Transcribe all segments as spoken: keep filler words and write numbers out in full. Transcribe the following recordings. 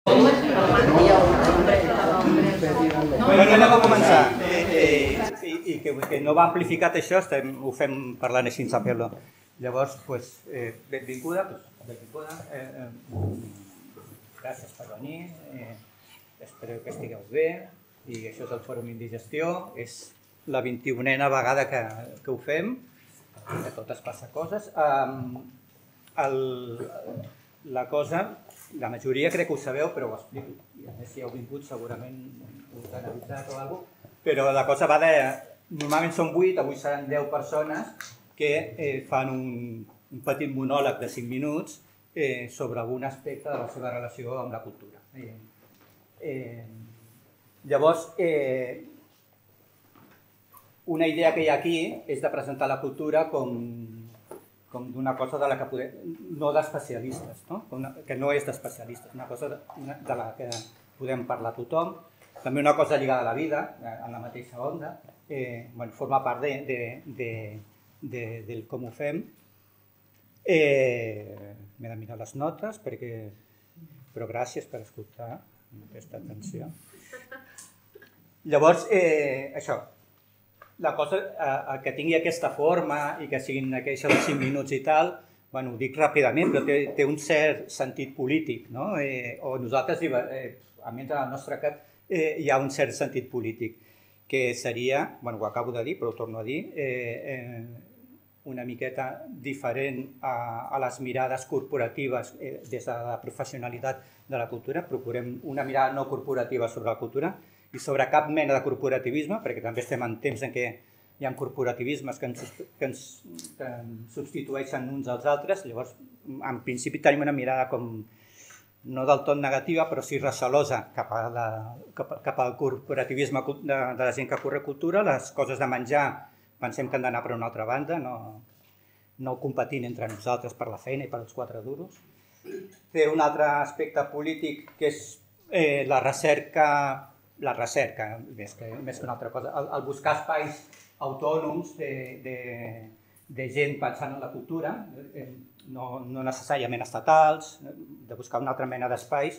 Bueno, anem a començar. I que no va amplificat això, ho fem parlant així sense fer-lo. Llavors, benvinguda, benvinguda. Gràcies per venir. Espero que estigueu bé. I això és el Fòrum Indigestió. És la vint-i-unena vegada que ho fem. De totes passa coses. La cosa, la majoria crec que ho sabeu, però ho explico. I a més, si heu vingut, segurament us han avisat o alguna cosa. Però la cosa va de... Normalment són vuit, avui seran deu persones que fan un petit monòleg de cinc minuts sobre algun aspecte de la seva relació amb la cultura. Llavors, una idea que hi ha aquí és de presentar la cultura com d'una cosa de la que podem... no d'especialistes, que no és d'especialistes, una cosa de la que podem parlar tothom, també una cosa lligada a la vida, en la mateixa onda, forma part del com ho fem. M'he de mirar les notes, però gràcies per escoltar amb aquesta atenció. Llavors, això, la cosa que tingui aquesta forma i que siguin aquells cinc minuts i tal, ho dic ràpidament, però té un cert sentit polític, no? O nosaltres, almenys en el nostre cap, hi ha un cert sentit polític, que seria, ho acabo de dir, però ho torno a dir, una miqueta diferent a les mirades corporatives des de la professionalitat de la cultura. Procurem una mirada no corporativa sobre la cultura i sobre cap mena de corporativisme, perquè també estem en temps en què hi ha corporativismes que ens substitueixen uns als altres. Llavors, en principi tenim una mirada com no del tot negativa, però sí recelosa cap al corporativisme de la gent que corre cultura. Les coses de menjar pensem que han d'anar per una altra banda, no competint entre nosaltres per la feina i per els quatre duros. Té un altre aspecte polític que és la recerca, la recerca, més que una altra cosa, el buscar espais autònoms de gent pensant en la cultura, no necessàriament estatals, de buscar una altra mena d'espais,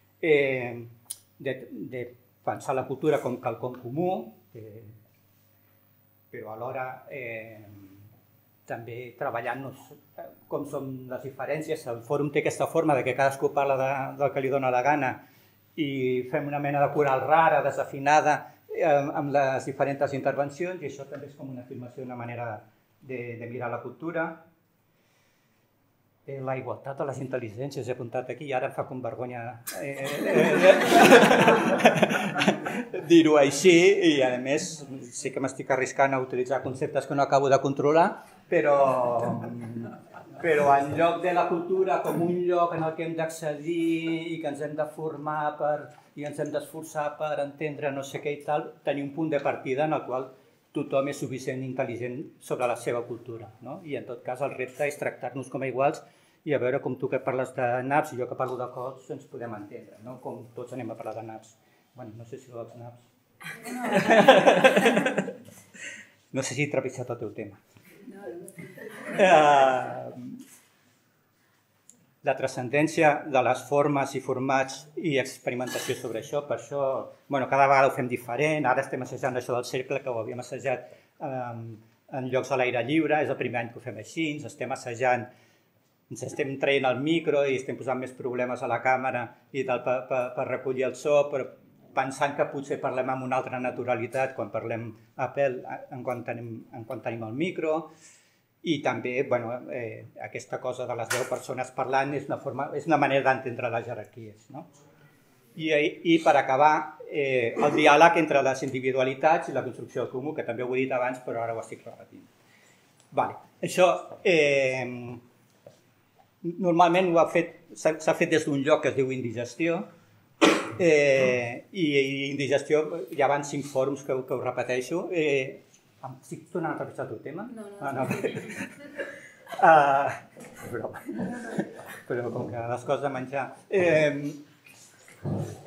de pensar la cultura com quelcom comú, però alhora també treballant-nos com són les diferències. El fòrum té aquesta forma que cadascú parla del que li dóna la gana i fem una mena de coral rara, desafinada, amb les diferents intervencions, i això també és com una afirmació, una manera de mirar la cultura. La igualtat de les intel·ligències he apuntat aquí i ara em fa com vergonya dir-ho així, i a més sí que m'estic arriscant a utilitzar conceptes que no acabo de controlar, però en lloc de la cultura com un lloc en el que hem d'accedir i que ens hem de formar i ens hem d'esforçar per entendre no sé què i tal, tenir un punt de partida en el qual tothom és suficient intel·ligent sobre la seva cultura. I en tot cas el repte és tractar-nos com a iguals i a veure com tu que parles de naps i jo que parlo de cos ens podem entendre, com tots anem a parlar de naps. Bé, no sé si dels naps... No sé si he trepitjat el teu tema. La transcendència de les formes i formats i experimentació sobre això, per això cada vegada ho fem diferent. Ara estem assajant això del cercle, que ho havíem assajat en llocs a l'aire lliure, és el primer any que ho fem així, ens estem assajant, ens estem traient el micro i estem posant més problemes a la càmera i tal per recollir el so, però pensant que potser parlem amb una altra naturalitat quan parlem a pèl en quan tenim el micro. I també aquesta cosa de les deu persones parlant és una manera d'entendre les jerarquies. I per acabar, el diàleg entre les individualitats i la construcció del comú, que també ho he dit abans però ara ho estic repetint. Això normalment s'ha fet des d'un lloc que es diu Indigestió, i Indigestió hi ha cinc fòrums que ho repeteixo. Estic tornant a revisar el teu tema? No, no. Però com que les coses de menjar...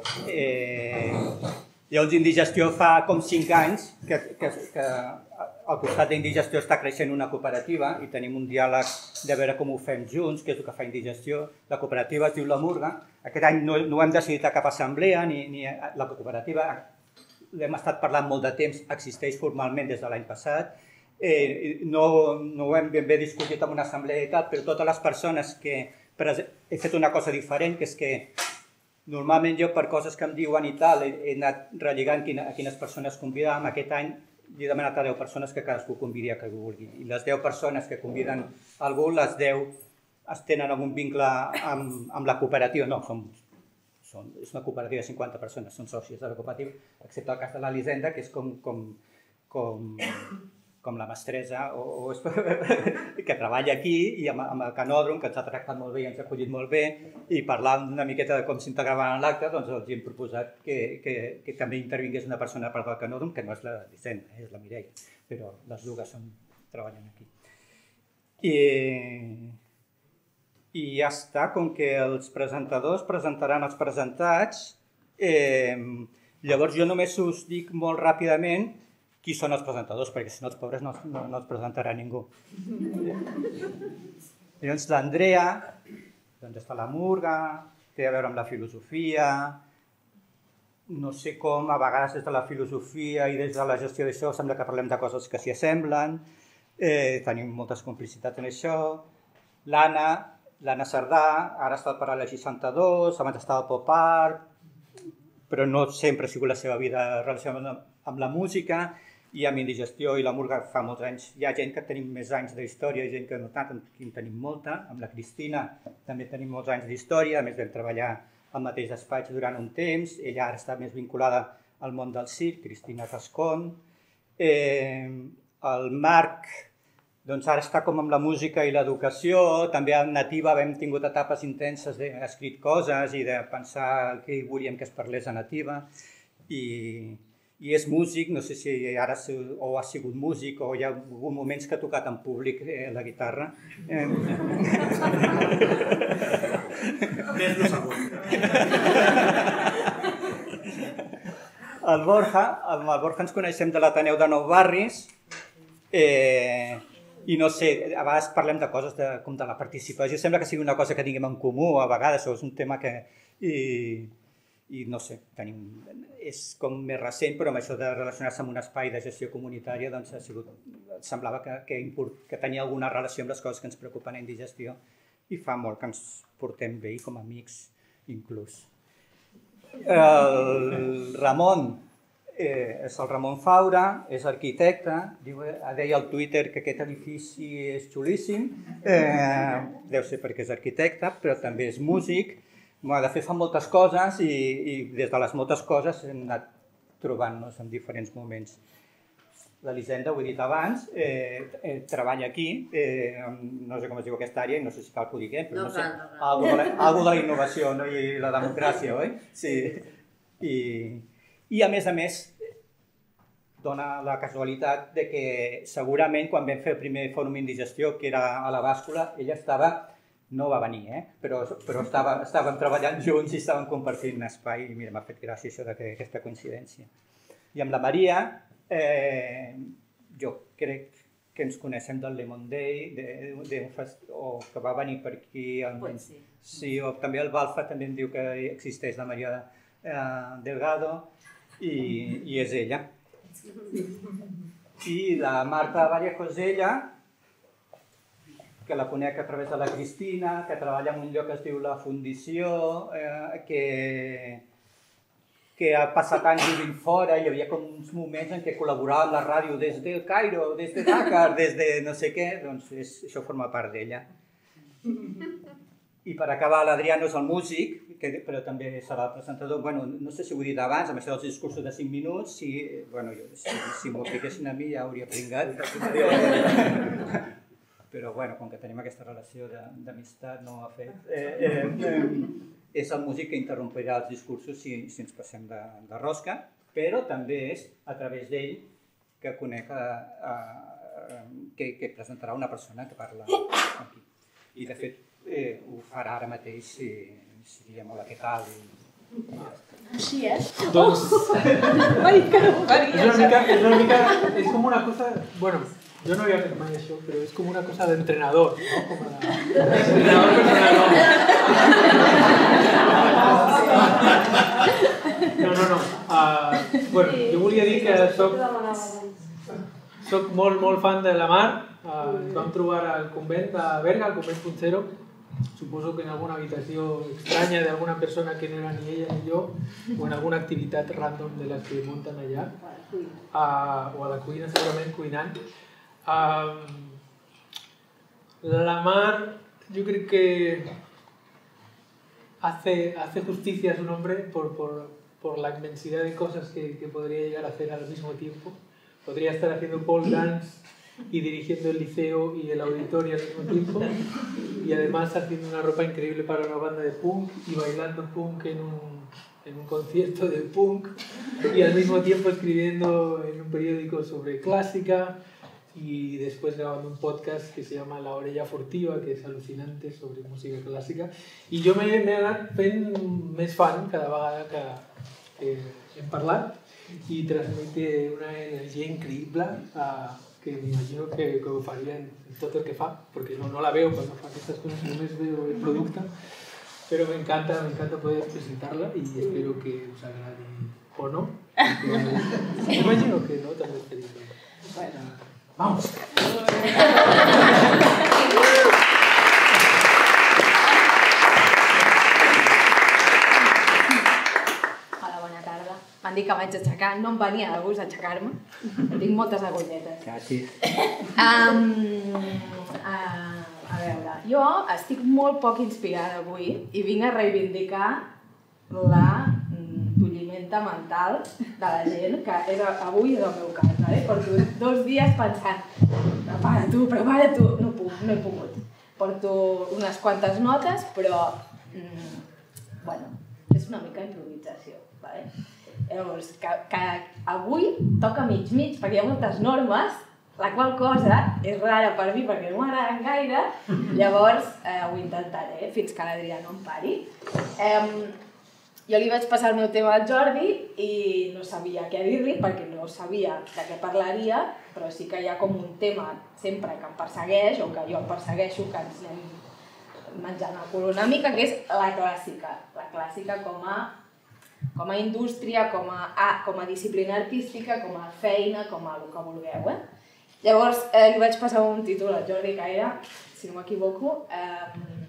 Llavors, Indigestió fa com cinc anys que al costat d'Indigestió està creixent una cooperativa i tenim un diàleg de veure com ho fem junts, que és el que fa Indigestió. La cooperativa es diu La Murga. Aquest any no, no ho hem decidit a cap assemblea, ni, ni la cooperativa, l'hem estat parlant molt de temps, existeix formalment des de l'any passat. Eh, no, no ho hem ben bé discutit en una assemblea i tal, però totes les persones que... He fet una cosa diferent, que és que normalment jo, per coses que em diuen i tal, he, he anat relligant quina, a quines persones convidàvem. Aquest any he demanat a deu persones que cadascú convidi a que vulgui. I les deu persones que conviden algú, les deu es tenen algun vincle amb, amb la cooperativa. No, som, som, és una cooperativa de cinquanta persones, són sòcies de la cooperativa, excepte el cas de l'Elisenda, que és com, com, com, com la mestressa o, o és, que treballa aquí, i amb, amb el Canòdrom, que ens ha tractat molt bé i ens ha acollit molt bé, i parlant una miqueta de com s'integraven en l'acte, doncs els hem proposat que, que, que també intervingués una persona a part del Canòdrom, que no és la Elisenda, és la Mireia, però les dues són, treballen aquí. I, I ja està, com que els presentadors presentaran els presentats, eh, llavors jo només us dic molt ràpidament qui són els presentadors, perquè si no els pobres no, no, no els presentarà ningú. Llavors l'Andrea, doncs està a La Murga, té a veure amb la filosofia, no sé com, a vegades des de la filosofia i des de la gestió d'això sembla que parlem de coses que s'hi assemblen, eh, tenim moltes complicitats en això. L'Anna, l'Anna Cerdà, ara està al Paral·lel seixanta-dos, abans estava al Pop Art, però no sempre ha sigut la seva vida relacionada amb la música, i amb Indigestió i La Murga fa molts anys. Hi ha gent que tenim més anys d'història, gent que no tant, aquí en tenim molta. Amb la Cristina també tenim molts anys d'història, a més vam treballar al mateix despatx durant un temps. Ella ara està més vinculada al món del circ, Cristina Rascón. Eh, el Marc, doncs ara està com amb la música i l'educació. També a Nativa hem tingut etapes intenses d'escrit coses i de pensar què volíem que es parlés a Nativa. I... I és músic, no sé si ara o ha sigut músic o hi ha hagut moments que ha tocat en públic eh, la guitarra. Eh... Més no sabut. El Borja, amb el Borja ens coneixem de l'Ateneu de Nou Barris, eh, i no sé, a vegades parlem de coses de, com de la participació, sembla que sigui una cosa que tinguem en comú, a vegades, o és un tema que... I... I no sé, tenim, és com més recent, però amb això de relacionar-se amb un espai de gestió comunitària, doncs ha sigut, semblava que, que, import, que tenia alguna relació amb les coses que ens preocupen a Indigestió, i fa molt que ens portem bé, com a amics, inclús. El Ramon eh, és el Ramon Faura, és arquitecte, diu, deia al Twitter que aquest edifici és xulíssim, eh, deu ser perquè és arquitecte, però també és músic. De fet, fa moltes coses i, i des de les moltes coses hem anat trobant-nos en diferents moments. L'Elisenda, ho he dit abans, eh, eh, treballa aquí, eh, no sé com es diu aquesta àrea, no sé si cal que ho diguem, però no, no sé, algo de, la, algo de la innovació, no? I la democràcia, oi? Sí. I, I a més a més, dona la casualitat de que segurament quan vam fer el primer fòrum Indigestió, que era a la bàscula, ella estava... No va venir, eh? però, però estàvem, estàvem treballant junts i estàvem compartint un espai i mira, m'ha fet gràcia això d'aquesta coincidència. I amb la Maria, eh, jo crec que ens coneixem del Lemon Day, de, de, fest... o que va venir per aquí. El... Pues sí. Sí, o també el Balfa també em diu que existeix la Maria eh, Delgado i, i és ella. I la Marta Vallejo és ella, que la conec a través de la Cristina, que treballa en un lloc que es diu La Fundició, eh, que, que ha passat anys vivint fora i hi havia com uns moments en què col·laborava amb la ràdio des del Cairo, des de Dakar, des de no sé què, doncs és, això forma part d'ella. I per acabar, l'Adriano és el músic, que, però també serà el presentador. Bueno, no sé si ho he dit abans, amb això dels discursos de cinc minuts, si, bueno, jo, si, si m'ho apliquessin a mi ja hauria pringat. Però bueno, com que tenim aquesta relació d'amistat, no ha fet. Eh, eh, eh, és el músic que interrompirà els discursos si, si ens passem de, de rosca, però també és a través d'ell que conec a, a, a, que, que presentarà una persona que parla aquí. I de fet eh, ho farà ara mateix si, si diem hola, què tal, i, Així, eh? Doncs... M'ha dit que no ho faria. És una mica... És una mica... És com una cosa... Bueno, jo no havia fet mai això, però és com una cosa d'entrenador, no? Com a... Entrenador personal. No, no, no. Uh, bueno, jo volia dir que soc... Soc molt, molt fan de la Mar. Uh, ens vam trobar al convent de Berga, al convent Puntero. Suposo que en alguna habitació estranya d'alguna persona que no era ni ella ni jo, o en alguna activitat random de les que munten allà, uh, o a la cuina segurament cuinant. Uh, la Mar, yo creo que hace, hace justicia a su nombre por, por, por la inmensidad de cosas que, que podría llegar a hacer al mismo tiempo. Podría estar haciendo pole dance y dirigiendo el liceo y el auditorio al mismo tiempo, y además haciendo una ropa increíble para una banda de punk y bailando punk en un, en un concierto de punk, y al mismo tiempo escribiendo en un periódico sobre clásica, y después grabando un podcast que se llama La Orella Furtiva, que es alucinante, sobre música clàssica. I jo m'he anat fent més fan cada vegada que, que hem parlat, i transmite una energia increïble a que m'imagino que, que ho faria en tot el que fa, perquè no, no la veu quan fa aquestes coses, només veu el producte, però m'encanta, m'encanta poder presentar-la i espero que us agradi o no. M'imagino que no, també estaria bé. Bueno, vamos! M'han dit que vaig aixecar, no em venia de gust aixecar-me, tinc moltes agulletes. Gràcies. Um, uh, a veure, jo estic molt poc inspirada avui i vinc a reivindicar la tullimenta mental de la gent, que és, avui és el meu cas, vale? Porto dos dies pensant, prepara tu, prepara tu, no puc, no he pogut. Porto unes quantes notes, però, mm, bueno, és una mica improvisació, vale? Llavors, que, que avui toca mig-mig perquè hi ha moltes normes, la qual cosa és rara per mi perquè no m'agraden gaire, llavors eh, ho intentaré fins que l'Adrià no em pari. Eh, jo li vaig passar el meu tema al Jordi i no sabia què dir-li perquè no sabia de què parlaria, però sí que hi ha com un tema sempre que em persegueix o que jo em persegueixo, que ens anem menjant el cul una mica, que és la clàssica. La clàssica com a com a indústria, com a, ah, com a disciplina artística, com a feina, com a el que vulgueu. Eh? Llavors, eh, li vaig passar un títol al Jordi que era, si no m'equivoco, eh,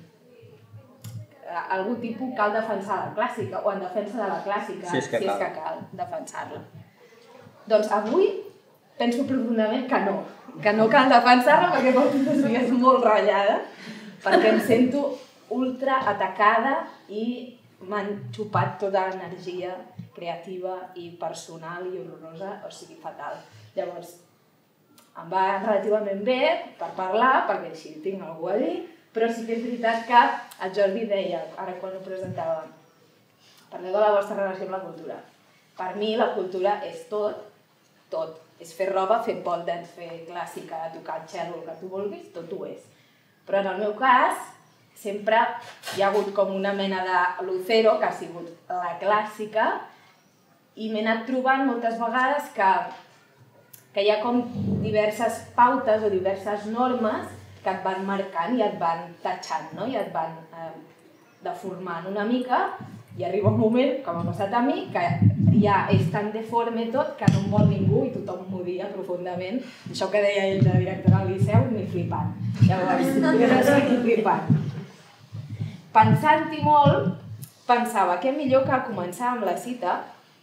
algun tipus cal defensar la clàssica, o en defensa de la clàssica, si és que si cal, és que cal defensar-la. Doncs avui penso profundament que no, que no cal defensar-la perquè porto dos dies molt ratllada, perquè em sento ultra atacada i m'han xupat tota l'energia creativa i personal i horrorosa, o sigui, fatal. Llavors, em va relativament bé per parlar, perquè així tinc algú a dir, però sí que és veritat que el Jordi deia, ara quan ho presentava, parleu de la vostra relació amb la cultura. Per mi la cultura és tot, tot. És fer roba, fer pole dance, fer clàssica, tocar el cello, el que tu vulguis, tot ho és. Però en el meu cas, sempre hi ha hagut com una mena de lucero, que ha sigut la clàssica, i m'he anat trobant moltes vegades que, que hi ha com diverses pautes o diverses normes que et van marcant i et van tatxant, no? I et van eh, deformant una mica, i arriba un moment, com ha passat a mi, que ja és tan deforme tot que no em vol ningú i tothom m'odia profundament. Això que deia ell de director al Liceu, m'he flipat. Llavors, jo estic flipant. Pensant-hi molt, pensava que millor que començar amb la cita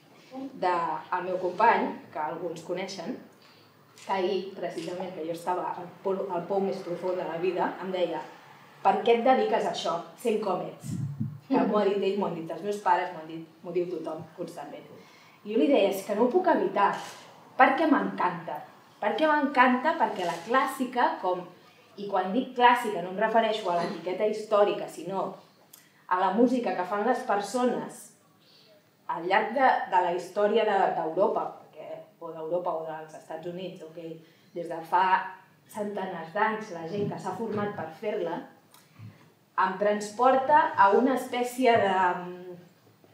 del meu company, que alguns coneixen, que ahir, precisament, que jo estava al pou, al pou més profund de la vida, em deia: per què et dediques a això, sent com ets? Que m'ho ha dit ell, m'ho han dit els meus pares, m'ho dit, m'ho diu tothom constantment. I jo li deia, és que no ho puc evitar, perquè m'encanta. Per què m'encanta? Perquè la clàssica, com... I quan dic clàssica no em refereixo a l'etiqueta històrica, sinó a la música que fan les persones al llarg de, de la història d'Europa, de, o d'Europa o dels Estats Units, okay? Des de fa centenars d'anys, la gent que s'ha format per fer-la, em transporta a una espècie de,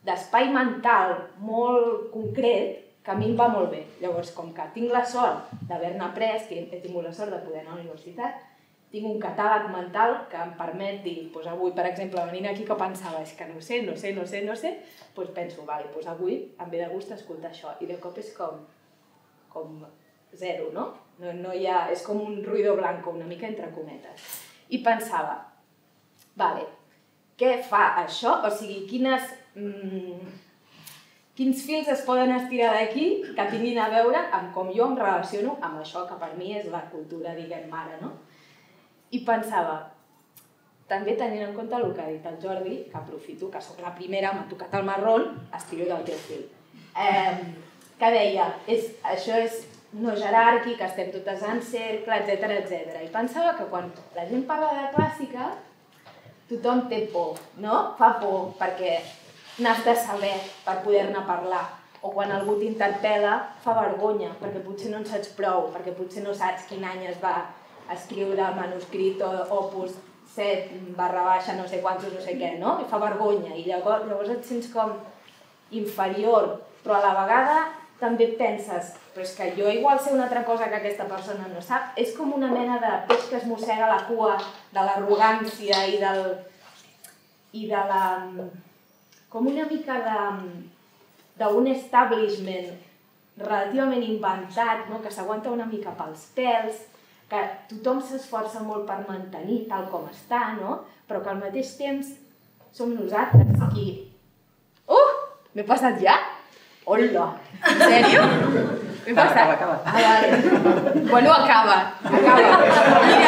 d'espai mental molt concret que a mi em va molt bé. Llavors, com que tinc la sort d'haver-ne après, que he tingut la sort de poder anar a la universitat, tinc un catàleg mental que em permet dir, doncs avui, per exemple, venint aquí que pensava, és que no sé, no sé, no sé, no sé, doncs penso, vale, doncs avui em ve de gust escoltar això, i de cop és com, com zero, no? No, no hi ha, és com un ruido blanco, una mica entre cometes. I pensava, vale, què fa això? O sigui, quines, mmm, quins fils es poden estirar d'aquí que tinguin a veure amb com jo em relaciono amb això que per mi és la cultura, diguem, mare, no? I pensava, també tenint en compte el que ha dit el Jordi, que aprofito, que sóc la primera, m'ha tocat el marrón, estiro del teu fil. Eh, que deia, és, això és no jeràrquic, estem totes en cercle, etcètera, etcètera. I pensava que quan la gent parla de clàssica, tothom té por, no? Fa por, perquè n'has de saber per poder-ne parlar. O quan algú t'interpel·la, fa vergonya, perquè potser no en saps prou, perquè potser no saps quin any es va escriure el manuscrit o opus set barra baixa no sé quantos no sé què, no? I fa vergonya, i llavors, llavors et sents com inferior, però a la vegada també penses, però és que jo igual sé una altra cosa que aquesta persona no sap. És com una mena de peix que es mossega la cua de l'arrogància i del... i de la... com una mica de... d'un establishment relativament inventat, no? Que s'aguanta una mica pels pèls, que tothom s'esforça molt per mantenir tal com està, no? Però que al mateix temps som nosaltres qui... Uh! M'he passat ja? Hola! En sèrio? M'he passat? Acaba, acaba. Ah, vale. Bueno, acaba. Acaba. Mira.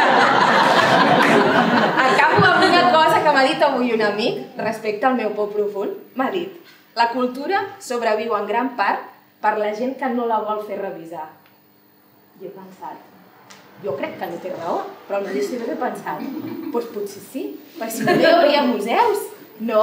Acabo amb una cosa que m'ha dit avui un amic respecte al meu por profund. M'ha dit, la cultura sobreviu en gran part per la gent que no la vol fer revisar. I he pensat, jo crec que no té raó, però al mateix temps he pensat, doncs potser sí, perquè si no hi hauria museus, no?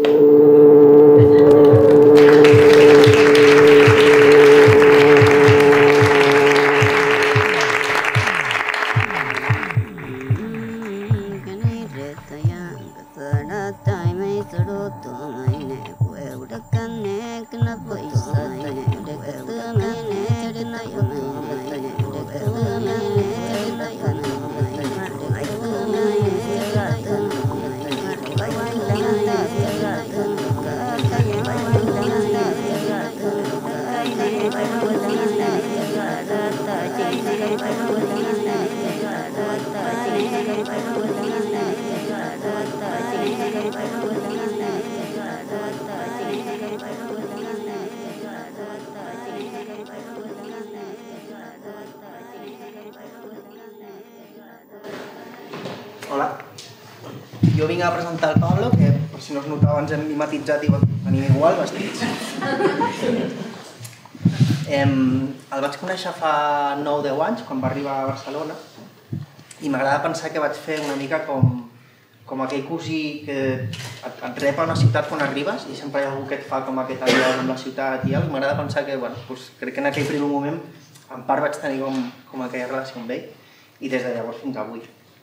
Hola, jo vinc a presentar el Pablo, que per si no es notava ens hem mimetitzat i venim igual vestits. El vaig conèixer fa nou o deu anys, quan va arribar a Barcelona, i m'agrada pensar que vaig fer una mica com, com aquell cosí que et, et rep a una ciutat quan arribes i sempre hi ha algú que et fa com aquest allò amb la ciutat i m'agrada pensar que, bueno, doncs, crec que en aquell primer moment en part vaig tenir com, com aquella relació amb ell i des de llavors fins avui.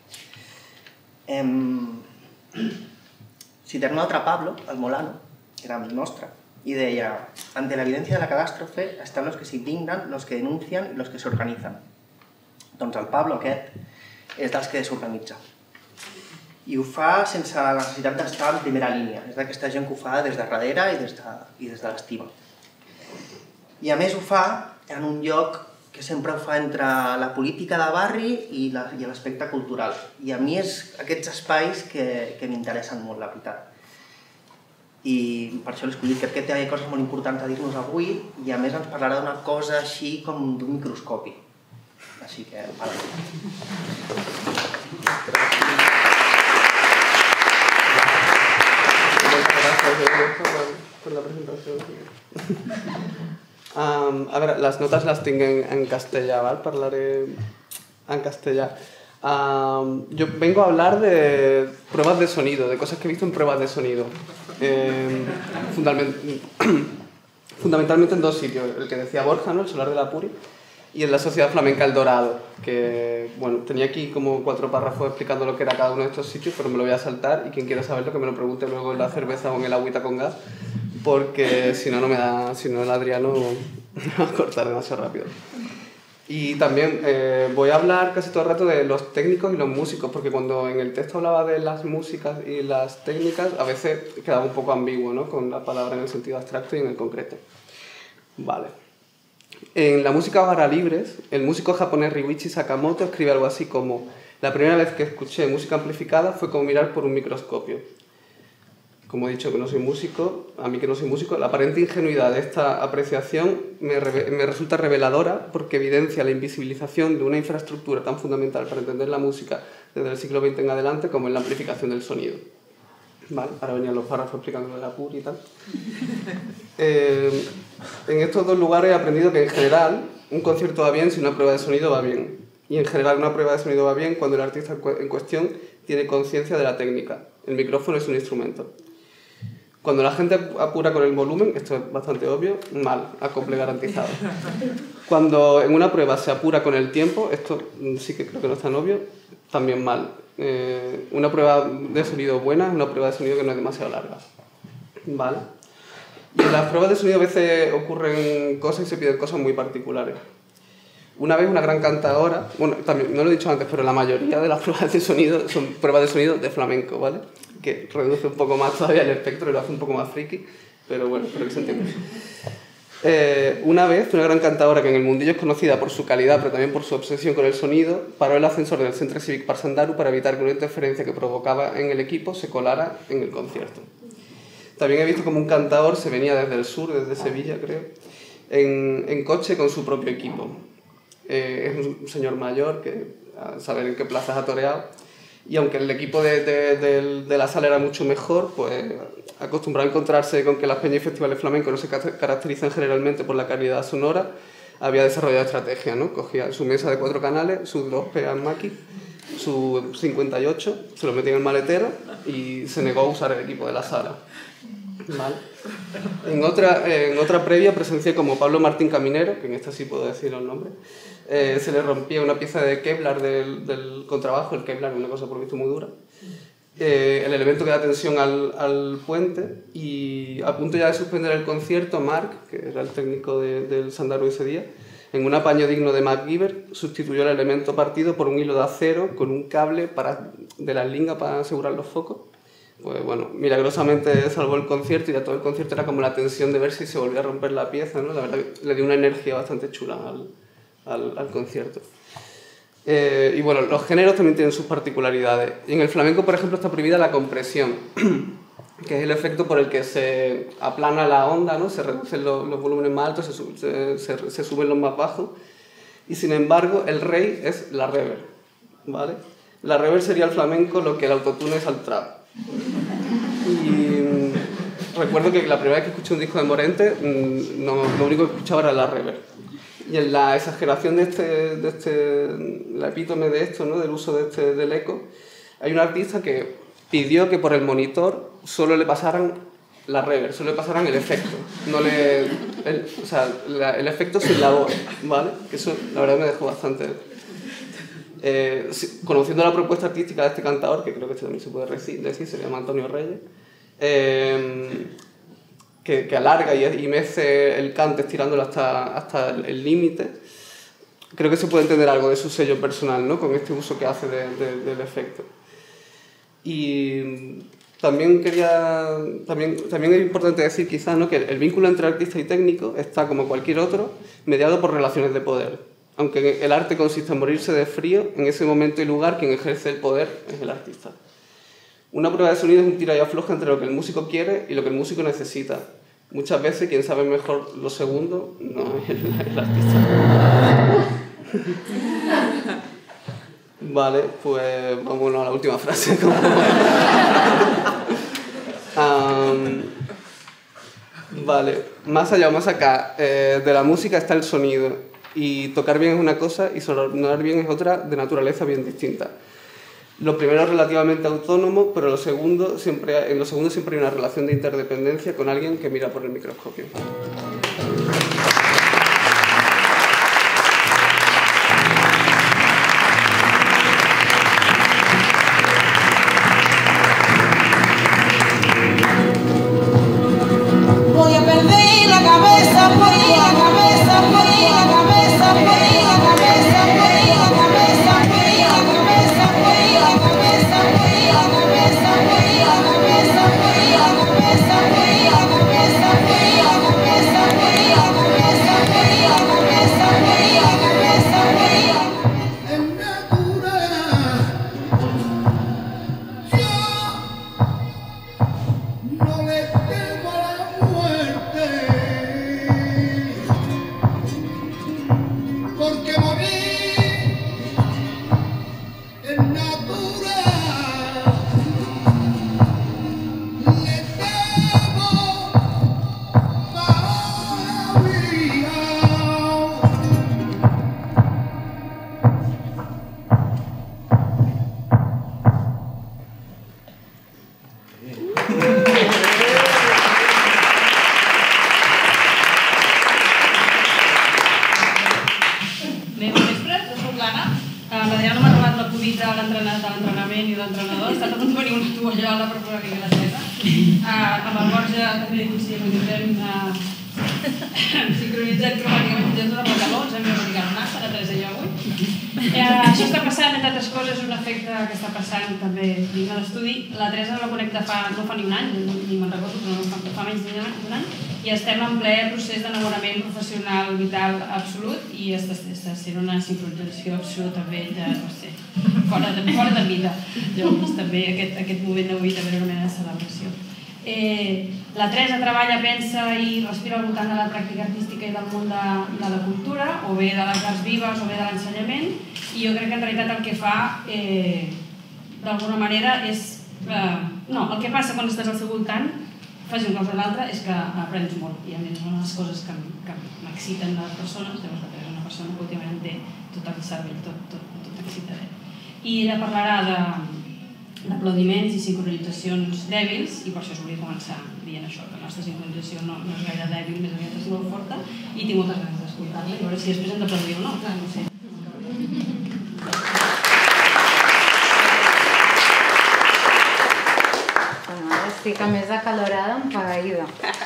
Em... Citem un altre Pablo, el Molano, que era amic nostre, y deia, ante la evidencia de la catástrofe están los que se indignan, los que denuncian y los que se organizan. Doncs el Pablo aquest és dels que desorganitza. I ho fa sense la necessitat d'estar en primera línia. És d'aquesta gent que ho fa des de darrere i des de, i des de l'estima. I a més ho fa en un lloc que sempre ho fa entre la política de barri i l'aspecte cultural. I a mi és aquests espais que, que m'interessen molt, la veritat. I per això l'he escollit, crec que té coses molt importants a dir-nos avui i a més ens parlarà d'una cosa així com d'un microscopi. Així que, para. Por la presentación. Um, a ver, las notas las tengo en, en castellà, ¿vale? Hablaré en castellà. Um, yo vengo a hablar de pruebas de sonido, de cosas que he visto en pruebas de sonido. Eh, fundament fundamentalmente en dos sitios, el que decía Borja, ¿no? El Solar de la Puri, y en la Sociedad Flamenca El Dorado, que, bueno, tenía aquí como cuatro párrafos explicando lo que era cada uno de estos sitios, pero me lo voy a saltar y quien quiera saberlo que me lo pregunte luego en la cerveza o en el agüita con gas. porque si no, no me da, si no el Adriano me va a cortar demasiado rápido. Y también eh, voy a hablar casi todo el rato de los técnicos y los músicos, porque cuando en el texto hablaba de las músicas y las técnicas, a veces quedaba un poco ambiguo, ¿no? Con la palabra en el sentido abstracto y en el concreto. Vale. En la música barra libres, el músico japonés Ryuichi Sakamoto escribe algo así como: la primera vez que escuché música amplificada fue como mirar por un microscopio. Como he dicho que no soy músico, a mí que no soy músico, la aparente ingenuidad de esta apreciación me, me resulta reveladora porque evidencia la invisibilización de una infraestructura tan fundamental para entender la música desde el siglo veinte en adelante como es la amplificación del sonido. Vale, ahora venían los párrafos explicando de la P U R y tal. Eh, en estos dos lugares he aprendido que en general un concierto va bien si una prueba de sonido va bien. Y en general una prueba de sonido va bien cuando el artista en cuestión tiene conciencia de la técnica. El micrófono es un instrumento. Cuando la gente apura con el volumen, esto es bastante obvio, mal, acople garantizado. Cuando en una prueba se apura con el tiempo, esto sí que creo que no es tan obvio, también mal. Eh, una prueba de sonido buena es una prueba de sonido que no es demasiado larga. ¿Vale? Y en las pruebas de sonido a veces ocurren cosas y se piden cosas muy particulares. Una vez una gran cantadora, bueno, también no lo he dicho antes, pero la mayoría de las pruebas de sonido son pruebas de sonido de flamenco, ¿vale? Que reduce un poco más todavía el espectro y lo hace un poco más friki, pero bueno, espero que se entienda. Eh, una vez, una gran cantadora que en el mundillo es conocida por su calidad, pero también por su obsesión con el sonido, paró el ascensor del Centre Civic Park Sandaru para evitar que una interferencia que provocaba en el equipo se colara en el concierto. También he visto como un cantador se venía desde el sur, desde Sevilla, creo, en, en coche con su propio equipo. Eh, es un señor mayor que a saber en qué plazas ha toreado. Y aunque el equipo de, de, de, de la sala era mucho mejor, pues acostumbrado a encontrarse con que las peñas y festivales flamencos no se caracterizan generalmente por la calidad sonora, había desarrollado estrategia, ¿no? Cogía su mesa de cuatro canales, sus dos P A Mackie, su cincuenta y ocho, se lo metía en el maletero y se negó a usar el equipo de la sala. ¿Vale? En otra, en otra previa presencié como Pablo Martín Caminero, que en esta sí puedo decir el nombre, eh, se le rompía una pieza de Kevlar del, del contrabajo, el Kevlar es una cosa por visto muy dura, eh, el elemento que da tensión al, al puente, y a punto ya de suspender el concierto, Mark, que era el técnico de, del Sandaru ese día, en un apaño digno de MacGyver, sustituyó el elemento partido por un hilo de acero con un cable para, de la linga para asegurar los focos. Pues bueno, milagrosamente salvó el concierto y ya todo el concierto era como la tensión de ver si se volvía a romper la pieza, ¿no? La verdad que le dio una energía bastante chula al, al, al concierto. Eh, y bueno, los géneros también tienen sus particularidades. Y en el flamenco, por ejemplo, está prohibida la compresión, que es el efecto por el que se aplana la onda, ¿no? Se reducen los, los volúmenes más altos, se, se, se, se suben los más bajos. Y sin embargo, el rey es la reverb, ¿vale? La reverb sería al flamenco lo que el autotune es al trap. Y recuerdo que la primera vez que escuché un disco de Morente, no, lo único que escuchaba era la reverb. Y en la exageración de este, de este, la epítome de esto, ¿no? Del uso de este, del eco, hay un artista que pidió que por el monitor solo le pasaran la reverb, solo le pasaran el efecto, no le, el, o sea, la, el efecto sin la voz, ¿vale? Que eso la verdad me dejó bastante... Eh, conociendo la propuesta artística de este cantador, que creo que este también se puede decir, se llama Antonio Reyes, eh, que, que alarga y, y mece el cante estirándolo hasta, hasta el límite, creo que se puede entender algo de su sello personal, ¿no? Con este uso que hace de, de, del efecto. Y también quería también, también es importante decir quizás, ¿no? Que el vínculo entre artista y técnico está, como cualquier otro, mediado por relaciones de poder. Aunque el arte consiste en morirse de frío, en ese momento y lugar quien ejerce el poder es el artista. Una prueba de sonido es un tira y afloja entre lo que el músico quiere y lo que el músico necesita. Muchas veces quien sabe mejor lo segundo no es el, el artista. Vale, pues vamos a la última frase. um, vale, más allá o más acá, eh, de la música está el sonido. Y tocar bien es una cosa y sonar bien es otra, de naturaleza bien distinta. Lo primero es relativamente autónomo, pero lo segundo siempre, en lo segundo siempre hay una relación de interdependencia con alguien que mira por el microscopio. d'entrenador, ha estat a punt de venir una tovallola per posar-li a la terra. Amb el Borja també coincidim sincronitzat cromàticament fins i tot de pantalons, hem de practicar un acte, la Teresa i jo avui. Això està passant, entre altres coses, és un efecte que està passant també dins de l'estudi. La Teresa no la connecta fa, no fa ni un any, ni me'n recordo, però no fa, fa menys d'un any, i estem en ple procés d'enamorament professional vital absolut i està, està sent una sincronització absoluta amb ell, de, no sé, fora de, fora de vida. Llavors també aquest, aquest moment d'avui també era una mena de celebració. Eh, la Teresa treballa, pensa i respira al voltant de la pràctica artística i del món de, de la cultura, o bé de les arts vives o bé de l'ensenyament, i jo crec que en realitat el que fa eh, d'alguna manera és... Eh, no, el que passa quan estàs al seu voltant, fas una cosa o l'altra, és que aprens molt, i a més una de les coses que, que m'exciten de les persones, llavors la Teresa és una persona que últimament té tot el cervell, tot, tot, tot excitat. I ella parlarà de d'aplaudiments i sincronitzacions dèbils, i per això us volia començar dient això, que la nostra sincronització no, no és gaire dèbil, més aviat és molt forta, i tinc moltes ganes d'escoltar-la, i a veure si després hem d'aplaudir o no, clar, no sé. Bueno, ara estic a més acalorada, empaïda.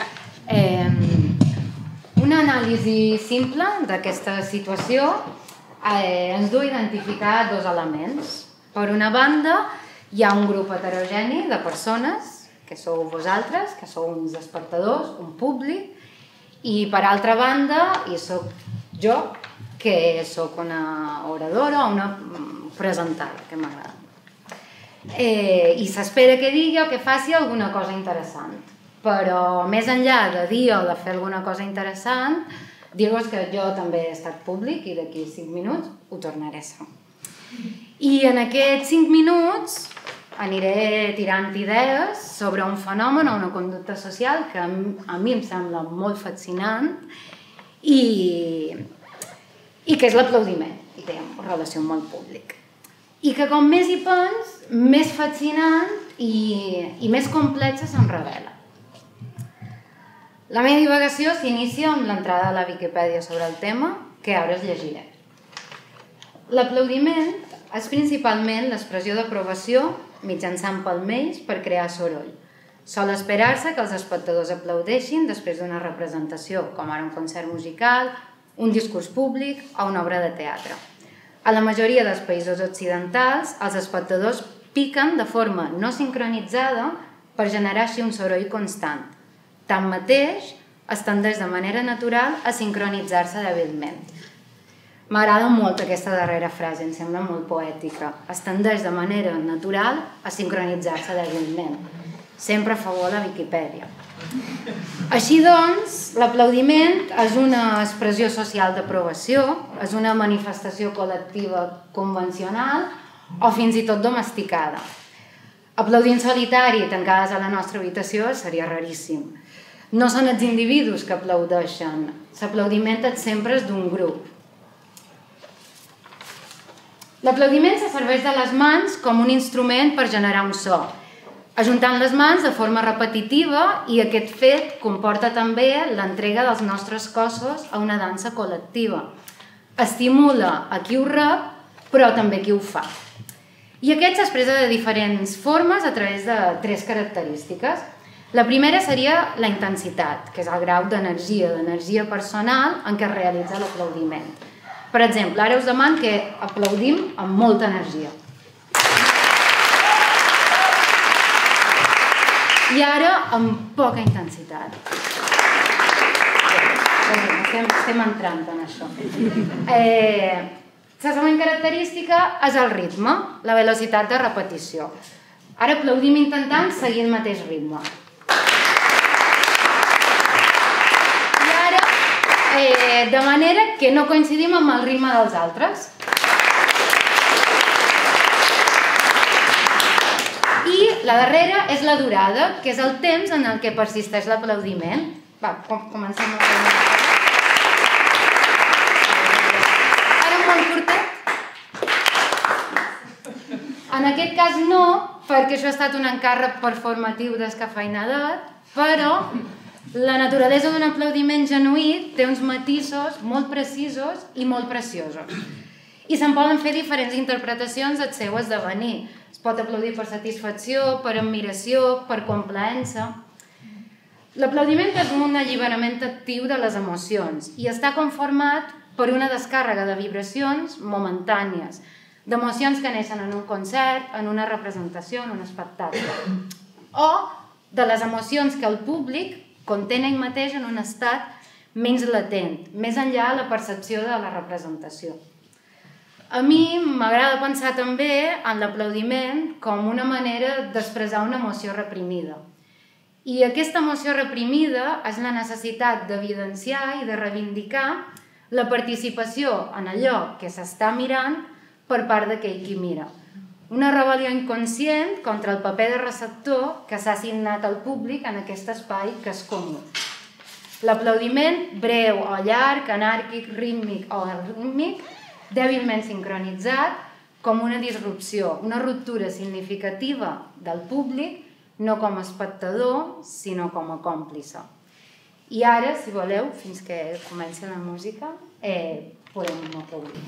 Eh, una anàlisi simple d'aquesta situació eh, ens du a identificar dos elements. Per una banda, hi ha un grup heterogeni de persones, que sou vosaltres, que sou uns espectadors, un públic, i per altra banda hi soc jo, que sóc una oradora o una presentada, que m'agrada. Eh, I s'espera que digui o que faci alguna cosa interessant. Però més enllà de dir o de fer alguna cosa interessant, dir-vos que jo també he estat públic i d'aquí cinc minuts ho tornaré a ser. I en aquests cinc minuts aniré tirant idees sobre un fenomen o una conducta social que a mi em sembla molt fascinant i, i que és l'aplaudiment, i té relació amb el públic. I que com més hi pens, més fascinant i, i més complexa se'm revela. La meva divagació s'inicia amb l'entrada a la Viquipèdia sobre el tema, que ara us llegiré. L'aplaudiment és principalment l'expressió d'aprovació mitjançant palmells per crear soroll. Sol esperar-se que els espectadors aplaudeixin després d'una representació, com ara un concert musical, un discurs públic o una obra de teatre. A la majoria dels països occidentals, els espectadors piquen de forma no sincronitzada per generar així un soroll constant. Tanmateix, es tendeix de manera natural a sincronitzar-se dèbilment. M'agrada molt aquesta darrera frase, em sembla molt poètica. Es tendeix de manera natural a sincronitzar-se dèbilment. Sempre a favor de la Viquipèdia. Així doncs, l'aplaudiment és una expressió social d'aprovació, és una manifestació col·lectiva convencional o fins i tot domesticada. Aplaudir en solitari tancades a la nostra habitació seria raríssim. No són els individus que aplaudeixen, l'aplaudiment sempre és d'un grup. L'aplaudiment se serveix de les mans com un instrument per generar un so, ajuntant les mans de forma repetitiva, i aquest fet comporta també l'entrega dels nostres cossos a una dansa col·lectiva. Estimula a qui ho rep, però també qui ho fa. I aquest s'expressa de diferents formes a través de tres característiques. La primera seria la intensitat, que és el grau d'energia, d'energia personal en què es realitza l'aplaudiment. Per exemple, ara us demano que aplaudim amb molta energia. I ara amb poca intensitat. Estem, estem entrant en això. Eh, la següent característica és el ritme, la velocitat de repetició. Ara aplaudim intentant seguir el mateix ritme. Eh, de manera que no coincidim amb el ritme dels altres. I la darrera és la durada, que és el temps en el que persisteix l'aplaudiment. Va, com, comencem a fer una cosa. Ara molt curtet. En aquest cas no, perquè això ha estat un encàrrec performatiu descafeïnadet, però la naturalesa d'un aplaudiment genuí té uns matisos molt precisos i molt preciosos. I se'n poden fer diferents interpretacions del seu esdevenir. Es pot aplaudir per satisfacció, per admiració, per complaença. L'aplaudiment és un alliberament actiu de les emocions i està conformat per una descàrrega de vibracions momentànies, d'emocions que neixen en un concert, en una representació, en un espectacle, o de les emocions que el públic conté ell mateix en un estat menys latent, més enllà de la percepció de la representació. A mi m'agrada pensar també en l'aplaudiment com una manera d'expressar una emoció reprimida. I aquesta emoció reprimida és la necessitat d'evidenciar i de reivindicar la participació en allò que s'està mirant per part d'aquell qui mira. Una rebel·lió inconscient contra el paper de receptor que s'ha assignat al públic en aquest espai que és comú. L'aplaudiment, breu o llarg, anàrquic, rítmic o arrítmic, dèbilment sincronitzat, com una disrupció, una ruptura significativa del públic, no com a espectador, sinó com a còmplice. I ara, si voleu, fins que comenci la música, eh, podem aplaudir.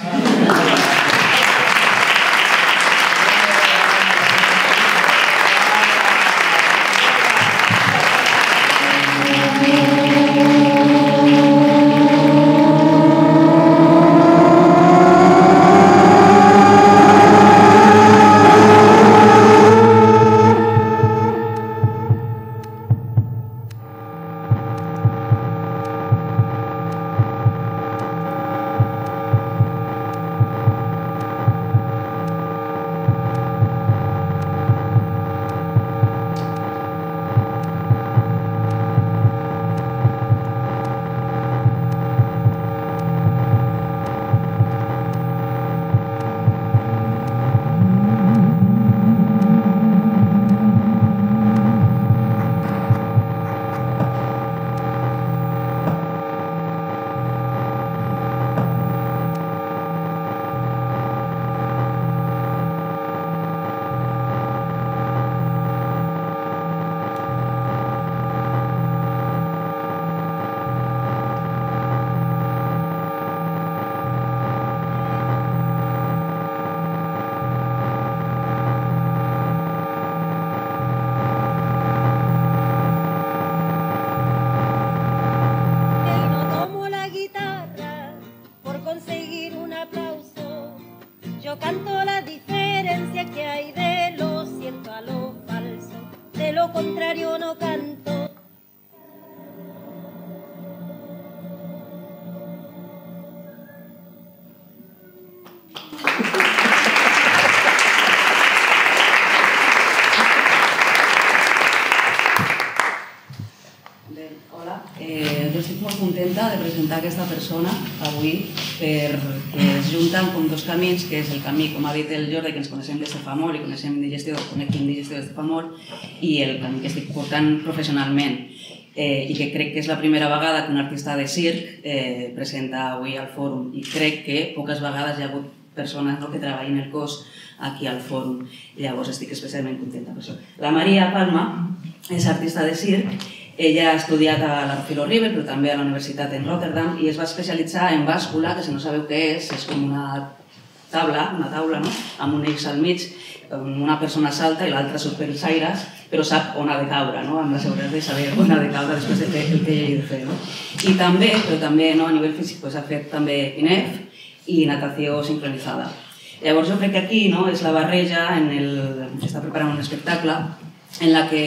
De presentar aquesta persona avui perquè es junten com dos camins, que és el camí, com ha dit el Jordi, que ens coneixem des de fa molt i coneixem digestió, connectem digestió des de fa molt, i el camí que estic portant professionalment eh, i que crec que és la primera vegada que un artista de circ eh, presenta avui al fòrum, i crec que poques vegades hi ha hagut persones no, que treballin el cos aquí al fòrum. Llavors estic especialment contenta per això. La Maria Palma és artista de circ. Ella ha estudiat a la Philo River, però també a la Universitat en Rotterdam, i es va especialitzar en bàscula, que si no sabeu què és, és com una taula, una taula, no? Amb un eix al mig, una persona salta i l'altra surt pels aires, però sap on ha de caure, no? Amb la seguretat de saber on ha de caure després de fer el que ella ha de fer. No? I també, però també no, a nivell físic, pues, ha fet també I N E F i natació sincronitzada. Llavors jo crec que aquí no, és la barreja, en el, s'està preparant un espectacle en la que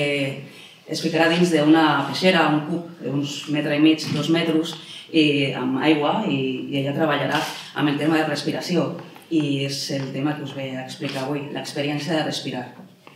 es ficarà dins d'una peixera, un cub d'uns metre i mig, dos metres, i, amb aigua, i, i ella treballarà amb el tema de respiració. I és el tema que us ve a explicar avui, l'experiència de respirar.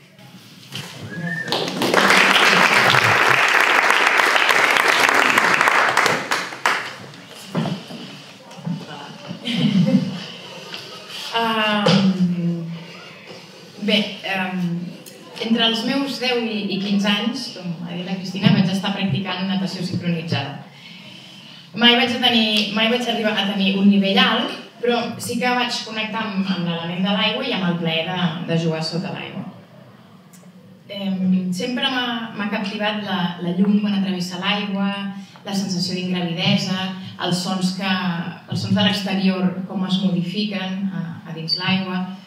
Um, bé, um, entre els meus deu i quinze anys, com ha dit la Cristina, vaig estar practicant natació sincronitzada. Mai vaig, tenir, mai vaig arribar a tenir un nivell alt, però sí que vaig connectar amb, amb l'element de l'aigua i amb el plaer de, de jugar sota l'aigua. Eh, sempre m'ha captivat la, la llum quan atravessa l'aigua, la sensació d'ingravidesa, els sons, que, els sons de l'exterior, com es modifiquen a, a dins l'aigua,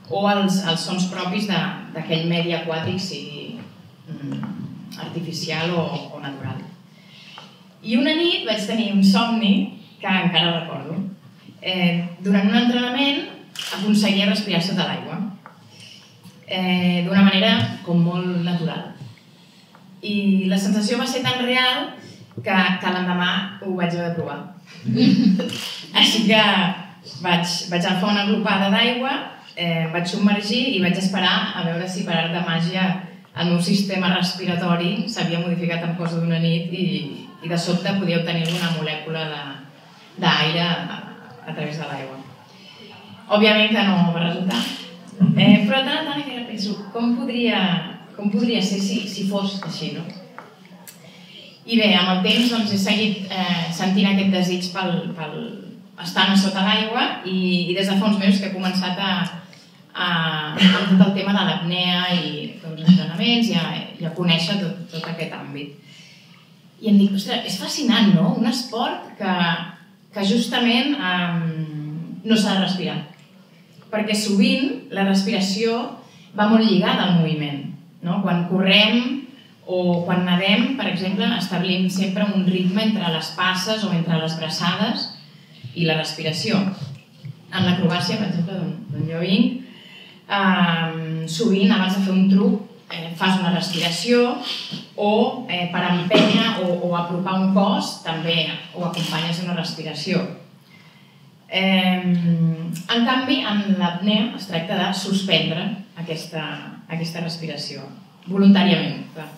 o els, els sons propis d'aquell medi aquàtic, sigui mm, artificial o, o natural. I una nit vaig tenir un somni que encara recordo. Eh, durant un entrenament aconseguia respirar sota l'aigua, eh, d'una manera com molt natural. I la sensació va ser tan real que, que l'endemà ho vaig haver de provar. Així que vaig, vaig agafar una glopada d'aigua, eh, vaig submergir i vaig esperar a veure si per art de màgia el meu sistema respiratori s'havia modificat en cosa d'una nit i, i de sobte podia obtenir alguna molècula d'aire a, a través de l'aigua. Òbviament que no va resultar, eh, però tant a tant que penso, com podria, com podria ser si, si fos així, no? I bé, amb el temps doncs, he seguit eh, sentint aquest desig pel, pel estar a sota l'aigua i, i des de fa uns mesos que he començat a, a, amb tot el tema de l'apnea i els entrenaments i a, i a conèixer tot, tot aquest àmbit. I em dic, ostres, és fascinant, no? Un esport que, que justament eh, no s'ha de respirar. Perquè sovint la respiració va molt lligada al moviment, no? Quan correm o quan nedem, per exemple, establim sempre un ritme entre les passes o entre les braçades i la respiració. En l'acrobàcia, per exemple, d'on jo vinc, eh, sovint abans de fer un truc eh, fas una respiració o eh, per empènyer o, o apropar un cos també ho acompanyes d'una respiració. Eh, en canvi, en l'apnea es tracta de suspendre aquesta, aquesta respiració, voluntàriament, clar.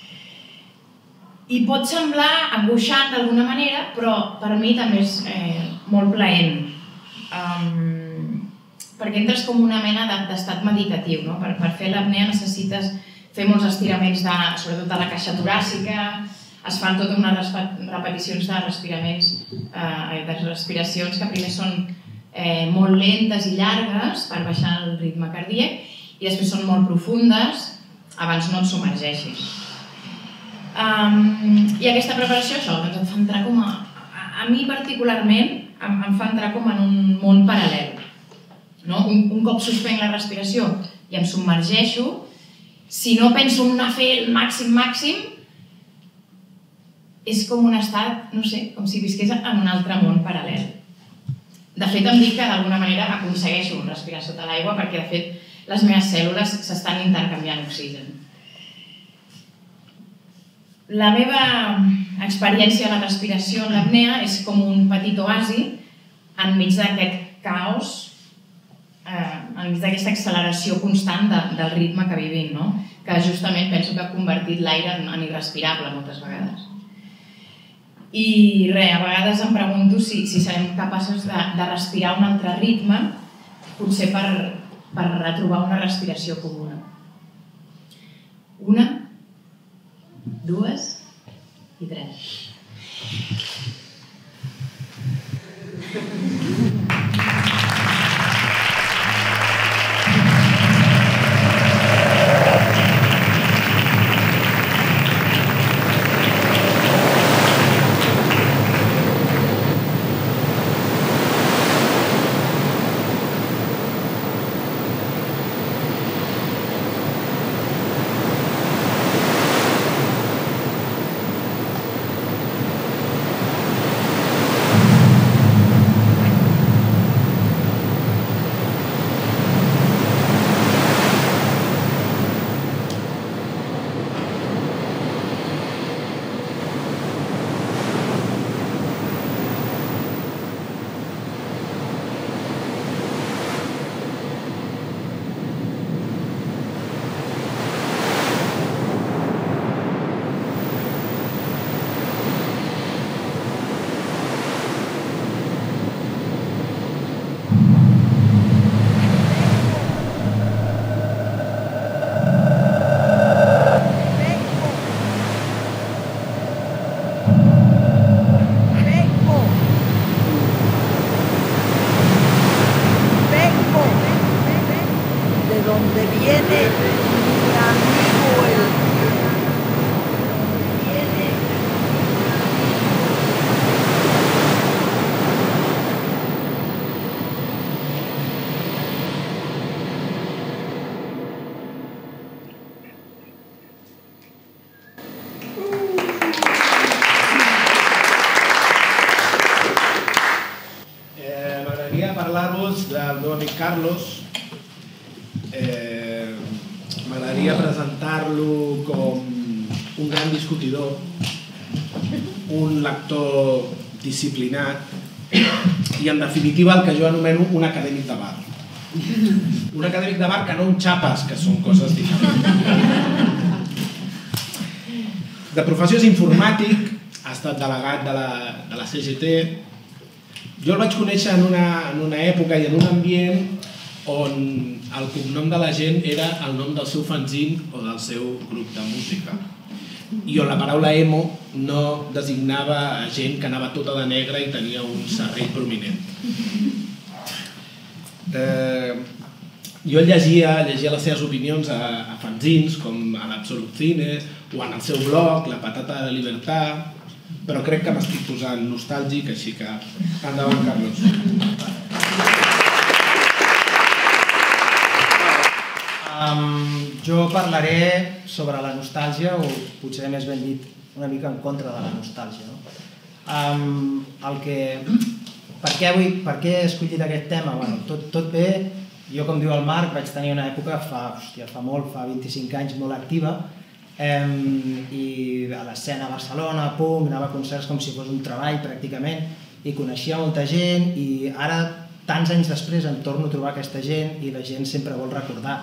I pot semblar angoixant d'alguna manera, però per mi també és eh, molt plaent. Um, perquè entres com una mena d'estat meditatiu, no? Per, per fer l'apnea necessites fer molts estiraments, de, sobretot de la caixa toràcica, es fan totes unes repeticions de respiraments, eh, de respiracions que primer són eh, molt lentes i llargues per baixar el ritme cardíac i després són molt profundes abans no et submergeixis. Um, I aquesta preparació, això, doncs em fa entrar com a... A, a mi particularment em, em fa entrar com en un món paral·lel. No? Un, un cop suspenc la respiració i em submergeixo, si no penso en anar a fer el màxim màxim, és com un estat, no sé, com si visqués en un altre món paral·lel. De fet, em dic que d'alguna manera aconsegueixo respirar sota l'aigua perquè, de fet, les meves cèl·lules s'estan intercanviant oxigen. La meva experiència a la respiració en l'apnea és com un petit oasi enmig d'aquest caos, eh, enmig d'aquesta acceleració constant de, del ritme que vivim, no? Que justament penso que ha convertit l'aire en, en irrespirable moltes vegades. I res, a vegades em pregunto si, si serem capaços de, de respirar un altre ritme, potser per, per retrobar una respiració comuna. Una, dues i tres. fos del meu amic Carlos, eh, m'agradaria presentar-lo com un gran discutidor, un lector disciplinat i, en definitiva, el que jo anomeno un acadèmic de bar. Un acadèmic de bar que no un xapes, que són coses diferents. De professió és informàtic, ha estat delegat de la, de la C G T. Jo el vaig conèixer en una, en una època i en un ambient on el cognom de la gent era el nom del seu fanzine o del seu grup de música, i on la paraula emo no designava gent que anava tota de negre i tenia un serrell prominent. Eh, jo llegia, llegia les seves opinions a, a fanzines com a l'Absolut Cine o en el seu blog, La Patata de Libertad, però crec que m'estic posant nostàlgic, així que endavant, Carlos. Um, jo parlaré sobre la nostàlgia, o potser més ben dit una mica en contra de la nostàlgia. No? Um, el que... Per què, avui, per què he escollit aquest tema? Bueno, tot, tot bé, jo com diu el Marc vaig tenir una època fa, hòstia, fa molt, fa vint-i-cinc anys molt activa, Um, i a l'escena a Barcelona, punk, anava a concerts com si fos un treball pràcticament, i coneixia molta gent, i ara, tants anys després, em torno a trobar aquesta gent i la gent sempre vol recordar,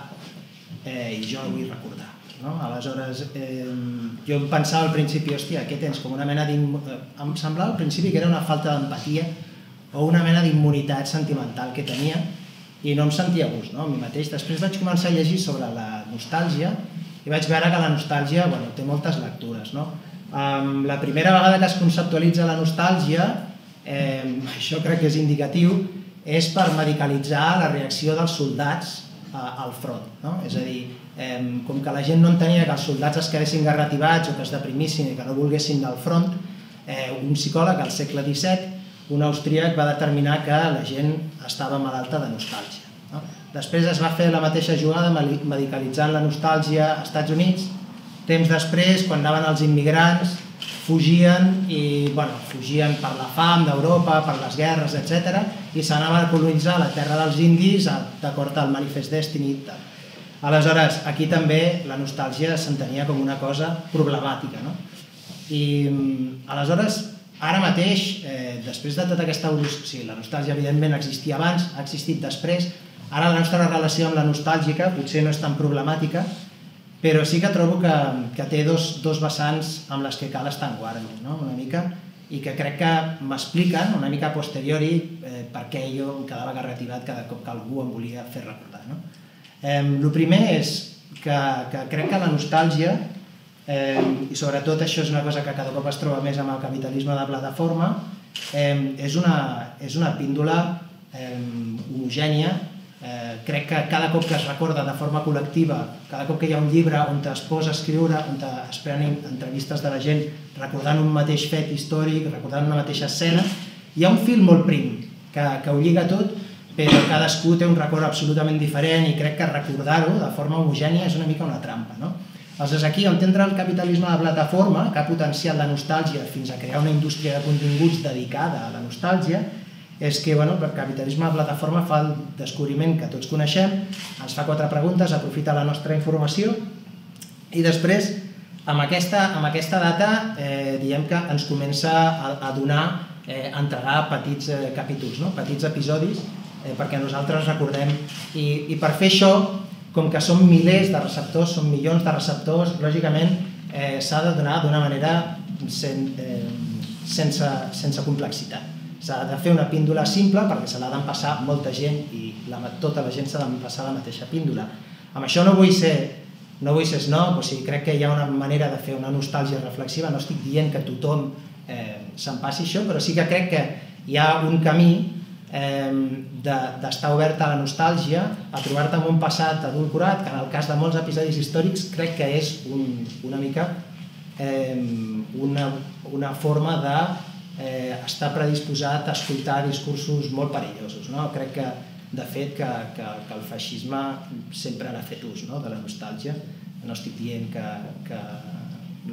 eh, i jo no vull recordar. No? Aleshores, eh, jo em pensava al principi, hòstia, què tens? Com una mena em semblava al principi que era una falta d'empatia o una mena d'immunitat sentimental que tenia i no em sentia a gust, no? A mi mateix. Després vaig començar a llegir sobre la nostàlgia i vaig veure que la nostàlgia, bueno, té moltes lectures, no? Um, la primera vegada que es conceptualitza la nostàlgia, eh, això crec que és indicatiu, és per medicalitzar la reacció dels soldats eh, al front, no? És a dir, eh, com que la gent no entenia que els soldats es quedessin garrativats o que es deprimissin i que no volguessin anar al front, eh, un psicòleg al segle disset, un austríac, va determinar que la gent estava malalta de nostàlgia. No? Després es va fer la mateixa jugada medicalitzant la nostàlgia als Estats Units. Temps després, quan anaven els immigrants, fugien i, bueno, fugien per la fam d'Europa, per les guerres, etcètera, i s'anaven a colonitzar la terra dels indis d'acord al Manifest Destiny. Aleshores, aquí també la nostàlgia s'entenia com una cosa problemàtica, no? I aleshores, ara mateix, eh, després de tota aquesta evolució, sí, la nostàlgia evidentment existia abans, ha existit després. Ara la nostra relació amb la nostàlgica potser no és tan problemàtica, però sí que trobo que, que té dos, dos vessants amb les que cal estar en guàrdia, no? Una mica, i que crec que m'expliquen una mica a posteriori eh, per què jo em quedava garrativat cada cop que algú em volia fer recordar, no? Eh, el primer és que, que crec que la nostàlgia, eh, i sobretot això és una cosa que cada cop es troba més amb el capitalisme de plataforma, eh, és, una, és una píndola eh, homogènia. Eh, crec que cada cop que es recorda de forma col·lectiva, cada cop que hi ha un llibre on es posa a escriure, on es prenen entrevistes de la gent recordant un mateix fet històric, recordant una mateixa escena, hi ha un fil molt prim que, que ho lliga tot, però cadascú té un record absolutament diferent i crec que recordar-ho de forma homogènia és una mica una trampa, no? Aleshores, aquí on entra el capitalisme de plataforma, que ha potenciat la nostàlgia fins a crear una indústria de continguts dedicada a la nostàlgia, és que bueno, el capitalisme de plataforma fa el descobriment que tots coneixem, ens fa quatre preguntes, aprofita la nostra informació i després, amb aquesta, amb aquesta data, eh, diem que ens comença a, a donar, eh, a entregar petits eh, capítols, no? Petits episodis, eh, perquè nosaltres recordem. I, I per fer això, com que són milers de receptors, són milions de receptors, lògicament eh, s'ha de donar d'una manera sen, eh, sense, sense complexitat. S'ha de fer una píndola simple perquè se l'ha d'empassar molta gent i la, tota la gent s'ha d'empassar la mateixa píndola. Amb això no vull ser, no vull ser snob, o sigui, crec que hi ha una manera de fer una nostàlgia reflexiva, no estic dient que tothom eh, s'empassi això, però sí que crec que hi ha un camí eh, d'estar obert a la nostàlgia, a trobar-te amb un passat adulcorat, que en el cas de molts episodis històrics crec que és un, una mica eh, una, una forma de Eh, està predisposat a escoltar discursos molt perillosos, no? Crec que, de fet, que, que, que el feixisme sempre n'ha fet ús, no? De la nostàlgia. No estic dient que, que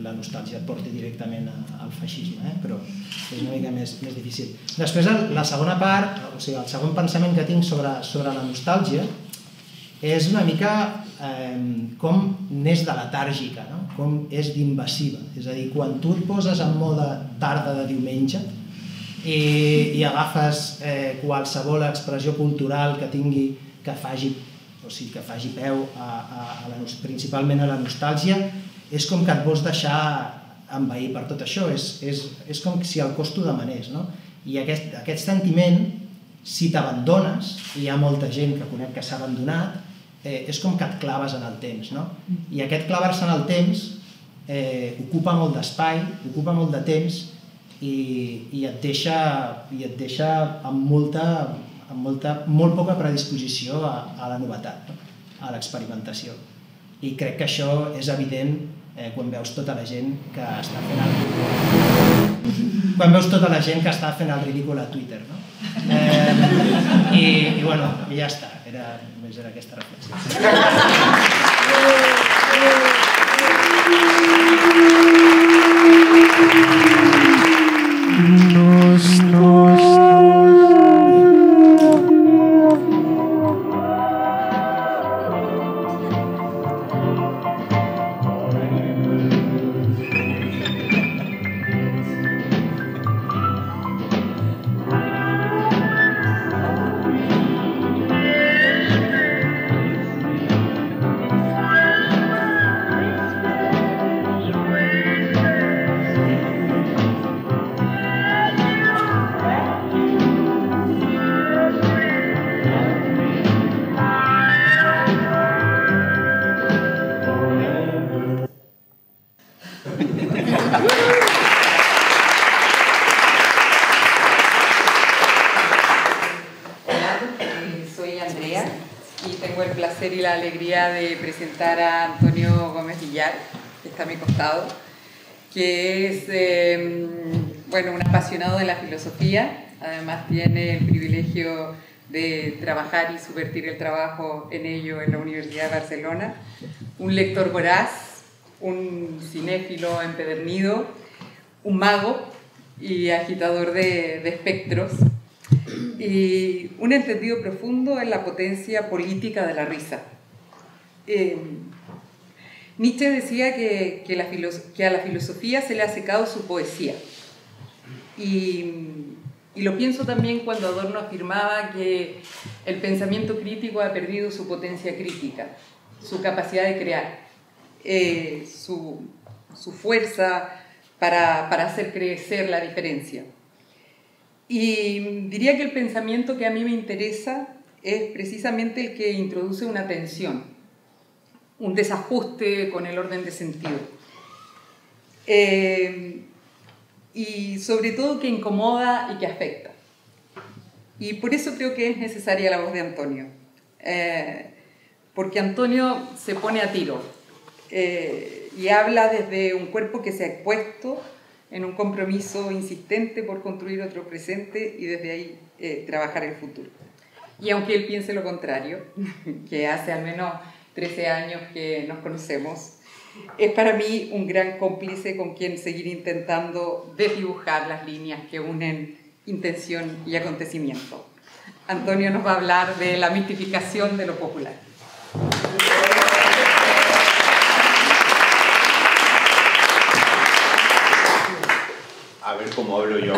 la nostàlgia et porti directament al feixisme, eh? Però és una mica més, més difícil. Després, la segona part, o sigui, el segon pensament que tinc sobre, sobre la nostàlgia és una mica eh, com n'és de letàrgica, no? Com és d'invasiva. És a dir, quan tu et poses en mode tarda de diumenge i, i agafes eh, qualsevol expressió cultural que tingui, que faci, o sigui, que faci peu a, a, a la, principalment a la nostàlgia, és com que et vols deixar envair per tot això, és, és, és com si el cos t'ho demanés, no? I aquest, aquest sentiment, si t'abandones, i hi ha molta gent que conec que s'ha abandonat, eh, és com que et claves en el temps, no? I aquest clavar-se en el temps eh, ocupa molt d'espai, ocupa molt de temps i, i et deixa, i et deixa amb molta, amb molta, molt poca predisposició a, a la novetat, no? A l'experimentació. I crec que això és evident eh, quan veus tota la gent que està fent el ridícul. Quan veus tota la gent que està fent el ridícul a Twitter, no? Eh, i, i bueno, i ja està, era, només era aquesta reflexió. Y la alegría de presentar a Antonio Gómez Villar, que está a mi costado, que es eh, bueno, un apasionado de la filosofía, además tiene el privilegio de trabajar y subvertir el trabajo en ello en la Universidad de Barcelona, un lector voraz, un cinéfilo empedernido, un mago y agitador de, de espectros, y un entendido profundo en la potencia política de la risa. Eh, Nietzsche decía que, que, la que a la filosofía se le ha secado su poesía. Y, y lo pienso también cuando Adorno afirmaba que el pensamiento crítico ha perdido su potencia crítica, su capacidad de crear, eh, su, su fuerza para, para hacer crecer la diferencia. Y diría que el pensamiento que a mí me interesa es precisamente el que introduce una tensión, un desajuste con el orden de sentido. Eh, y sobre todo que incomoda y que afecta. Y por eso creo que es necesaria la voz de Antonio. Eh, porque Antonio se pone a tiro eh, y habla desde un cuerpo que se ha expuesto en un compromiso insistente por construir otro presente y desde ahí eh, trabajar el futuro. Y aunque él piense lo contrario, que hace al menos trece años que nos conocemos, es para mí un gran cómplice con quien seguir intentando desdibujar las líneas que unen intención y acontecimiento. Antonio nos va a hablar de la mitificación de lo popular. A ver cómo hablo yo.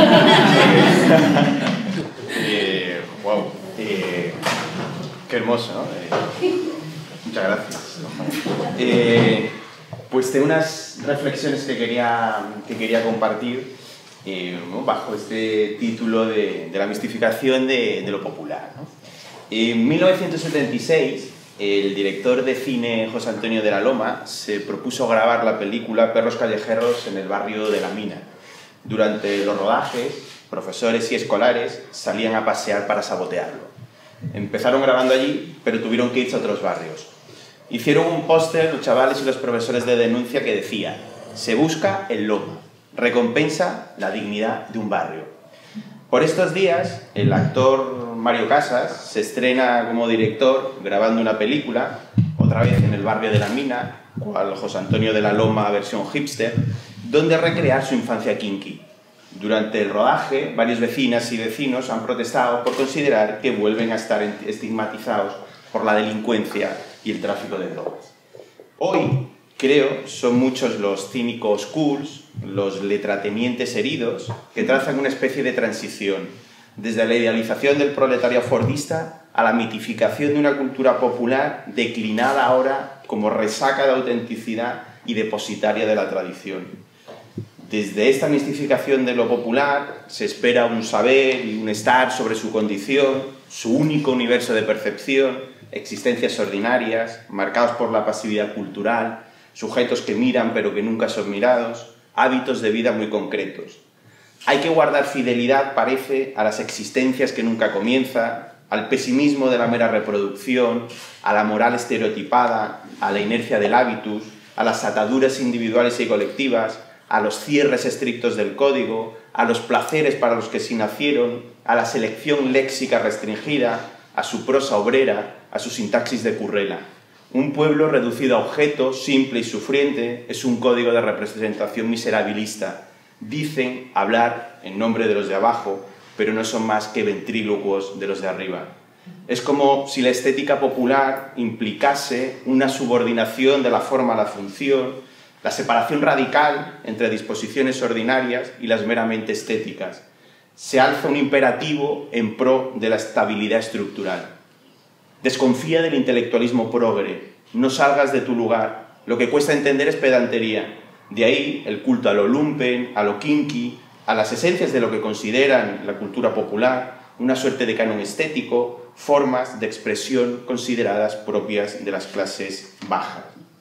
eh, wow, eh, qué hermoso, ¿no? Eh, muchas gracias. Eh, pues tengo unas reflexiones que quería, que quería compartir eh, ¿no? bajo este título de, de la mistificación de, de lo popular, ¿no? En mil novecientos setenta y seis, el director de cine José Antonio de la Loma se propuso grabar la película Perros callejeros en el barrio de La Mina. Durante los rodajes, profesores y escolares salían a pasear para sabotearlo. Empezaron grabando allí, pero tuvieron que irse a otros barrios. Hicieron un póster los chavales y los profesores de denuncia que decía: se busca el Loma, recompensa la dignidad de un barrio. Por estos días, el actor Mario Casas se estrena como director grabando una película, otra vez en el barrio de La Mina, cual José Antonio de la Loma versión hipster, donde recrear su infancia kinky. Durante el rodaje, varias vecinas y vecinos han protestado por considerar que vuelven a estar estigmatizados por la delincuencia y el tráfico de drogas. Hoy, creo, son muchos los cínicos cools, los letratenientes heridos, que trazan una especie de transición, desde la idealización del proletariado fordista a la mitificación de una cultura popular declinada ahora como resaca de autenticidad y depositaria de la tradición. Desde esta mistificación de lo popular se espera un saber y un estar sobre su condición, su único universo de percepción, existencias ordinarias, marcados por la pasividad cultural, sujetos que miran pero que nunca son mirados, hábitos de vida muy concretos. Hay que guardar fidelidad, parece, a las existencias que nunca comienzan, al pesimismo de la mera reproducción, a la moral estereotipada, a la inercia del hábitus, a las ataduras individuales y colectivas, a los cierres estrictos del código, a los placeres para los que sí nacieron, a la selección léxica restringida, a su prosa obrera, a su sintaxis de currela. Un pueblo reducido a objeto, simple y sufriente, es un código de representación miserabilista. Dicen hablar en nombre de los de abajo, pero no son más que ventrílocuos de los de arriba. Es como si la estética popular implicase una subordinación de la forma a la función, la separación radical entre disposiciones ordinarias y las meramente estéticas. Se alza un imperativo en pro de la estabilidad estructural. Desconfía del intelectualismo progre, no salgas de tu lugar, lo que cuesta entender es pedantería. De ahí el culto a lo lumpen, a lo kinky, a las esencias de lo que consideran la cultura popular, una suerte de canon estético, formas de expresión consideradas propias de las clases bajas.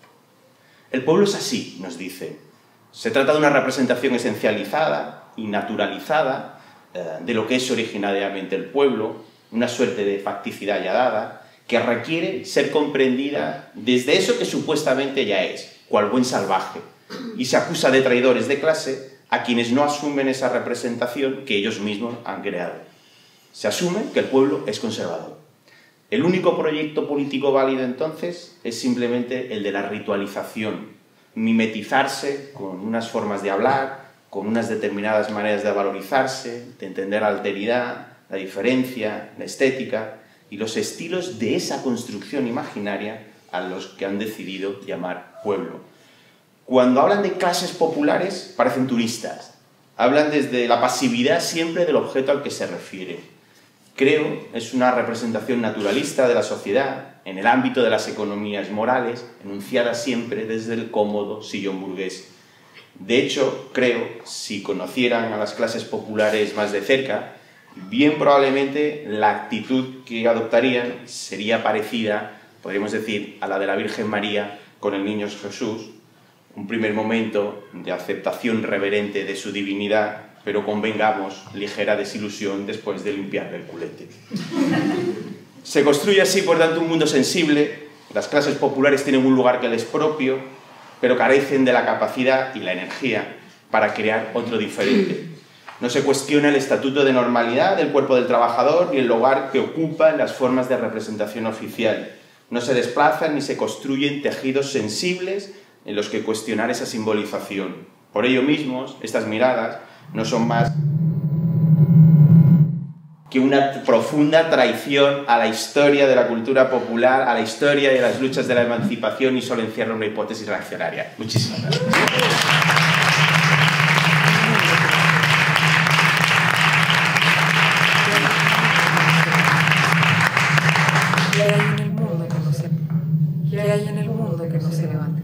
El pueblo es así, nos dice. Se trata de una representación esencializada y naturalizada eh, de lo que es originariamente el pueblo, una suerte de facticidad ya dada, que requiere ser comprendida desde eso que supuestamente ya es, cual buen salvaje, y se acusa de traidores de clase a quienes no asumen esa representación que ellos mismos han creado. Se asume que el pueblo es conservador. El único proyecto político válido entonces es simplemente el de la ritualización, mimetizarse con unas formas de hablar, con unas determinadas maneras de valorizarse, de entender la alteridad, la diferencia, la estética y los estilos de esa construcción imaginaria a los que han decidido llamar pueblo. Cuando hablan de clases populares parecen turistas, hablan desde la pasividad siempre del objeto al que se refiere. Creo es una representación naturalista de la sociedad en el ámbito de las economías morales, enunciada siempre desde el cómodo sillón burgués. De hecho, creo, si conocieran a las clases populares más de cerca, bien probablemente la actitud que adoptarían sería parecida, podríamos decir, a la de la Virgen María con el niño Jesús, un primer momento de aceptación reverente de su divinidad, pero convengamos, ligera desilusión después de limpiarle el culete. Se construye así, por tanto, un mundo sensible. Las clases populares tienen un lugar que les es propio, pero carecen de la capacidad y la energía para crear otro diferente. No se cuestiona el estatuto de normalidad del cuerpo del trabajador ni el lugar que ocupa en las formas de representación oficial. No se desplazan ni se construyen tejidos sensibles en los que cuestionar esa simbolización. Por ello mismos, estas miradas no son más que una profunda traición a la historia de la cultura popular, a la historia y a las luchas de la emancipación, y solo encierra una hipótesis reaccionaria. Muchísimas gracias. ¿Qué hay en el mundo que no se, ¿Qué hay en el mundo que no se levante?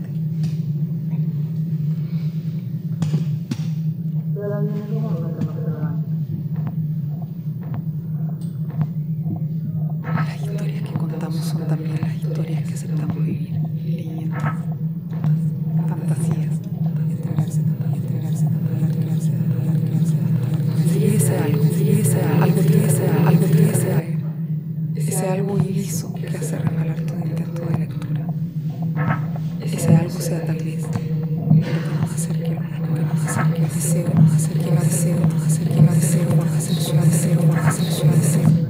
Las historias que contamos son también las historias que aceptamos vivir, leyendo fantasías, entregarse, entregarse, entregarse, entregarse, si ese algo, si ese algo, si ese algo, si ese algo, ese algo iliso que hace regalar todo intento de lectura, ese algo sea tal vez lo que nos acerque, lo que nos acerque al deseo, nos acerque al deseo, nos acerque al deseo, nos acerque al deseo, nos acerque al deseo.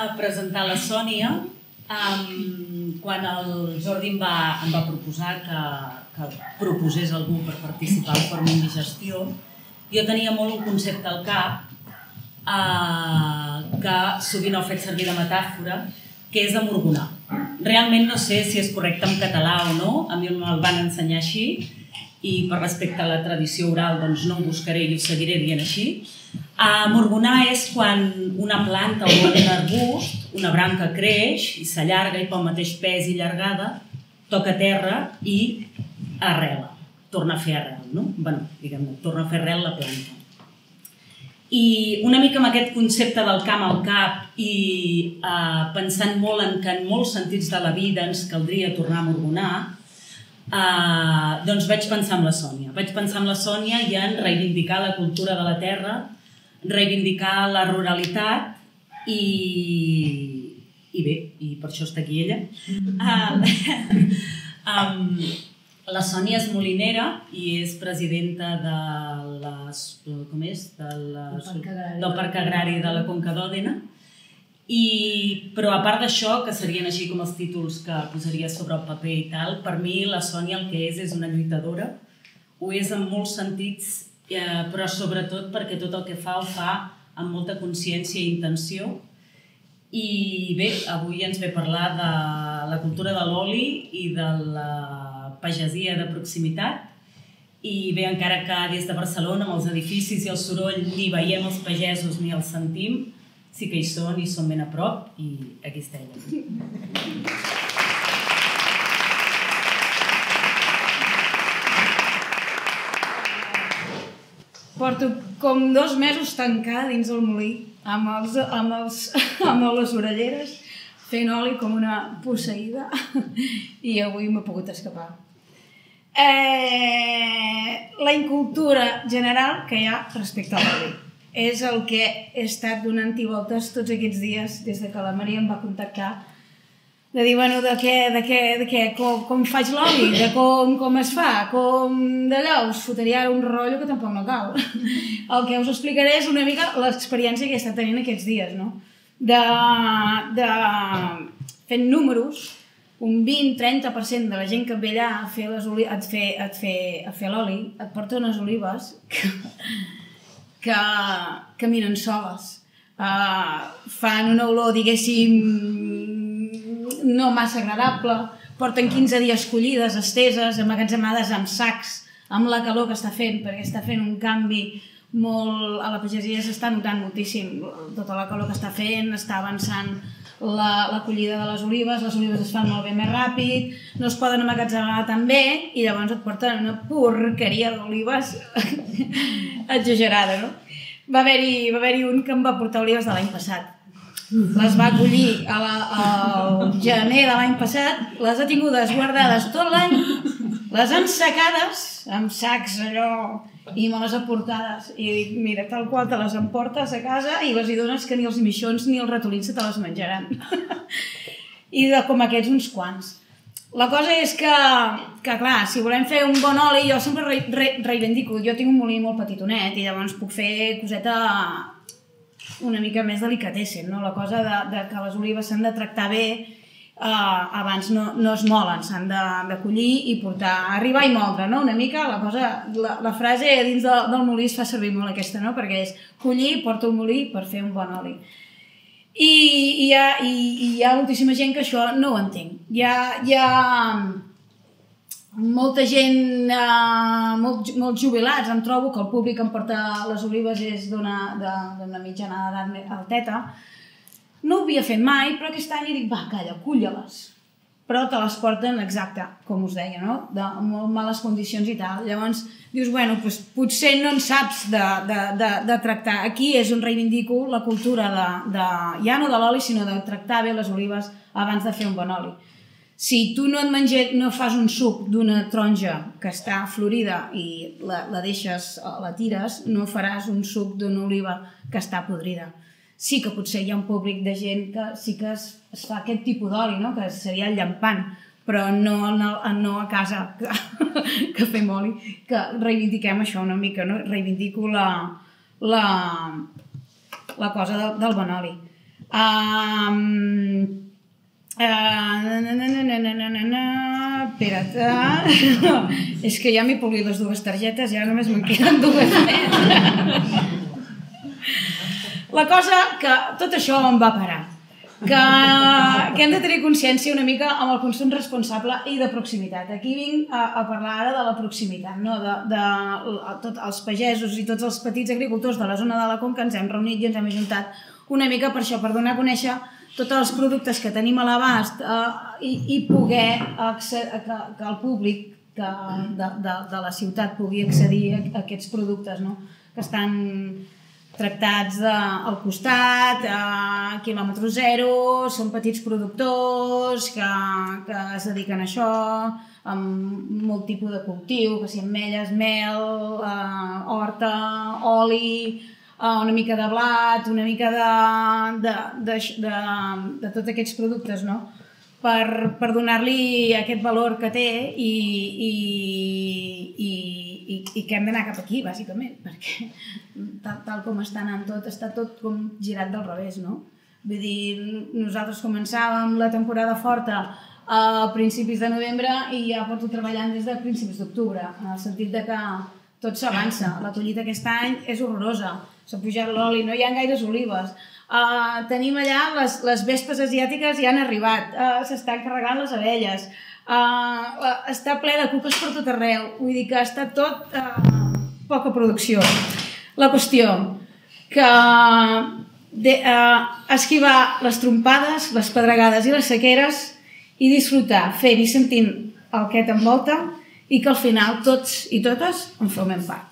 presentar la Sònia quan el Jordi em va, em va proposar que, que proposés algú per participar al Fòrum Indigestió. Jo tenia molt un concepte al cap eh, que sovint ho he fet servir de metàfora, que és amorgonar. Realment no sé si és correcte en català o no, a mi me'l van ensenyar així, i per respecte a la tradició oral doncs no ho buscaré i ho seguiré dient així. Amorgonar és quan una planta o un arbust, una branca creix i s'allarga i pel mateix pes i llargada toca terra i arrela, torna a fer arrel, no? Bé, diguem-ne, torna a fer arrel la planta. I una mica amb aquest concepte del camp al cap i eh, pensant molt en que en molts sentits de la vida ens caldria tornar a amorgonar, eh, doncs vaig pensar en la Sònia. Vaig pensar en la Sònia i en reivindicar la cultura de la terra, reivindicar la ruralitat i, i bé, i per això està aquí ella. Uh, um, la Sònia és molinera i és presidenta de les, com és? De les, del Parc Agrari de la Conca d'Òdena. I, però a part d'això, que serien així com els títols que posaria sobre el paper i tal, per mi la Sònia el que és és una lluitadora, ho és en molts sentits, eh, però sobretot perquè tot el que fa ho fa amb molta consciència i intenció. I bé, avui ens ve a parlar de la cultura de l'oli i de la pagesia de proximitat. I bé, encara que des de Barcelona, amb els edificis i el soroll, ni veiem els pagesos ni els sentim, sí que hi són i són ben a prop, i aquí està ella. Porto com dos mesos tancada dins el molí, amb, els, amb, els, amb les orelleres, fent oli com una posseïda, i avui m'he pogut escapar. Eh, la incultura general que hi ha respecte a l'oli és el que he estat donant-hi voltes tots aquests dies des que la Maria em va contactar, de dir, bueno, de què, de què, de què, com, com faig l'oli, de com, com es fa, com d'allò, us fotria un rotllo que tampoc no cal. El que us explicaré és una mica l'experiència que he estat tenint aquests dies, no? De, de fent números, un vint-trenta per cent de la gent que ve allà a fer l'oli et porta unes olives que, que caminen soles. Uh, fan una olor, diguéssim, no massa agradable, porten quinze dies collides, esteses, emmagatzemades amb sacs, amb la calor que està fent, perquè està fent un canvi molt... A la pagesia s'està notant moltíssim tota la calor que està fent, està avançant la, la collida de les olives, les olives es fan molt bé més ràpid, no es poden emmagatzemar tan bé i llavors et porten una porqueria d'olives exagerada, no? Va haver-hi va haver-hi un que em va portar olives de l'any passat. Les va collir a la, al gener de l'any passat, les ha tingudes guardades tot l'any, les han secades amb sacs allò i me les ha portades. I dic, mira, tal qual te les emportes a casa i les hi dones que ni els mixons ni els ratolins se te les menjaran. I de com aquests uns quants. La cosa és que, que clar, si volem fer un bon oli, jo sempre re, re, reivindico, jo tinc un molí molt petitonet i llavors puc fer coseta una mica més delicatessen, no? La cosa de, de que les olives s'han de tractar bé, eh, abans no, no es molen, s'han de, de collir i portar, arribar i moldre, no? Una mica la cosa, la, la frase dins de, del molí es fa servir molt aquesta, no? Perquè és collir, porta un molí per fer un bon oli. I, i, hi ha, i, i hi ha moltíssima gent que això no ho entenc. Hi ha, hi ha molta gent, eh, molt, molt jubilats, em trobo que el públic que em porta les olives és d'una mitjana d'edat alteta. No ho havia fet mai, però aquest any dic, va, calla, culla-les. Però te les porten, exacte, com us deia, no? De molt males condicions i tal. Llavors dius, bueno, doncs potser no en saps de, de, de, de tractar. Aquí és on reivindico la cultura de, de, ja no de l'oli, sinó de tractar bé les olives abans de fer un bon oli. Si tu no et menges, no fas un suc d'una taronja que està florida i la, la deixes, la tires, no faràs un suc d'una oliva que està podrida. Sí que potser hi ha un públic de gent que sí que es, es fa aquest tipus d'oli, no? Que seria el llampant, però no, no, no a casa que, que fem oli, que reivindiquem això una mica, no? Reivindico la, la, la cosa del, del bon oli. Espera't. És que ja m'he polit les dues targetes i ara només me'n queden dues més. La cosa que tot això em va parar. Que hem de tenir consciència una mica amb el consum responsable i de proximitat. Aquí vinc a parlar ara de la proximitat, de tots els pagesos i tots els petits agricultors de la zona de la Conca ens hem reunit i ens hem ajuntat una mica per això, per donar a conèixer tots els productes que tenim a l'abast i poder que el públic de la ciutat pugui accedir a aquests productes que estan tractats al costat, a quilòmetre zero, són petits productors que es dediquen a això, amb molt tipus de cultiu, que sigui ametlles, mel, horta, oli, una mica de blat, una mica de tots aquests productes, no? Per donar-li aquest valor que té i que hem d'anar cap aquí, bàsicament, perquè tal com està anant tot, està tot com girat del revés, no? Vull dir, nosaltres començàvem la temporada forta a principis de novembre i ja porto treballant des de principis d'octubre, en el sentit que tot s'avança. La collita aquest any és horrorosa, s'ha pujat l'oli, no hi ha gaires olives. Tenim allà les vespes asiàtiques ja han arribat, s'estan carregant les abelles, està ple de cuques per tot arreu, vull dir que està tot poca producció. La qüestió que esquivar les trompades, les pedregades i les sequeres i disfrutar fent i sentint el que t'envolta i que al final tots i totes en formem part.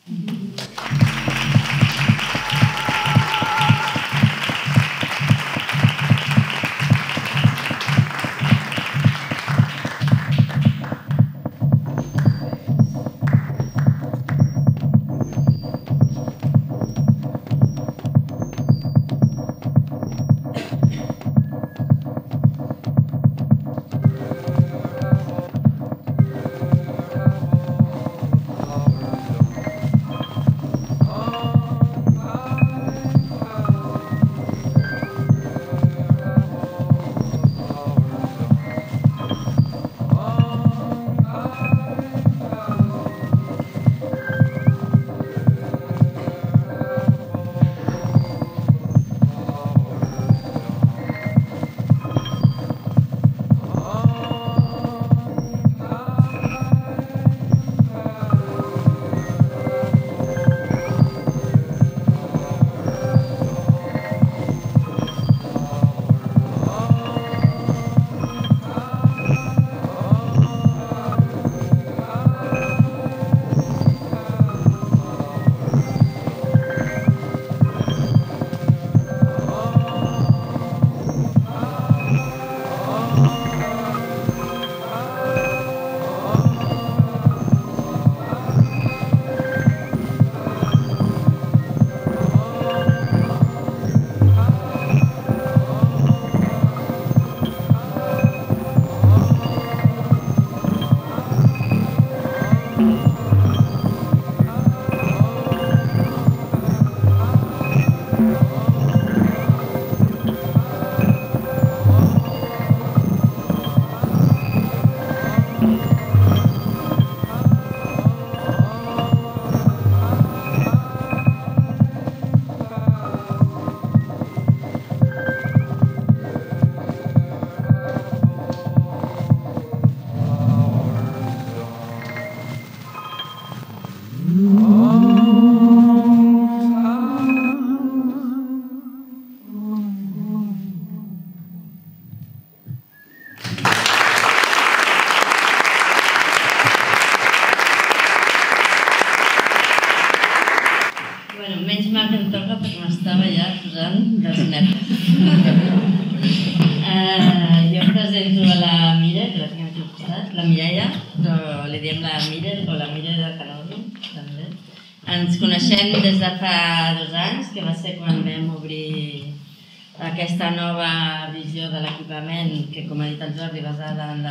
Aquesta nova visió de l'equipament, que com ha dit el Jordi, basada en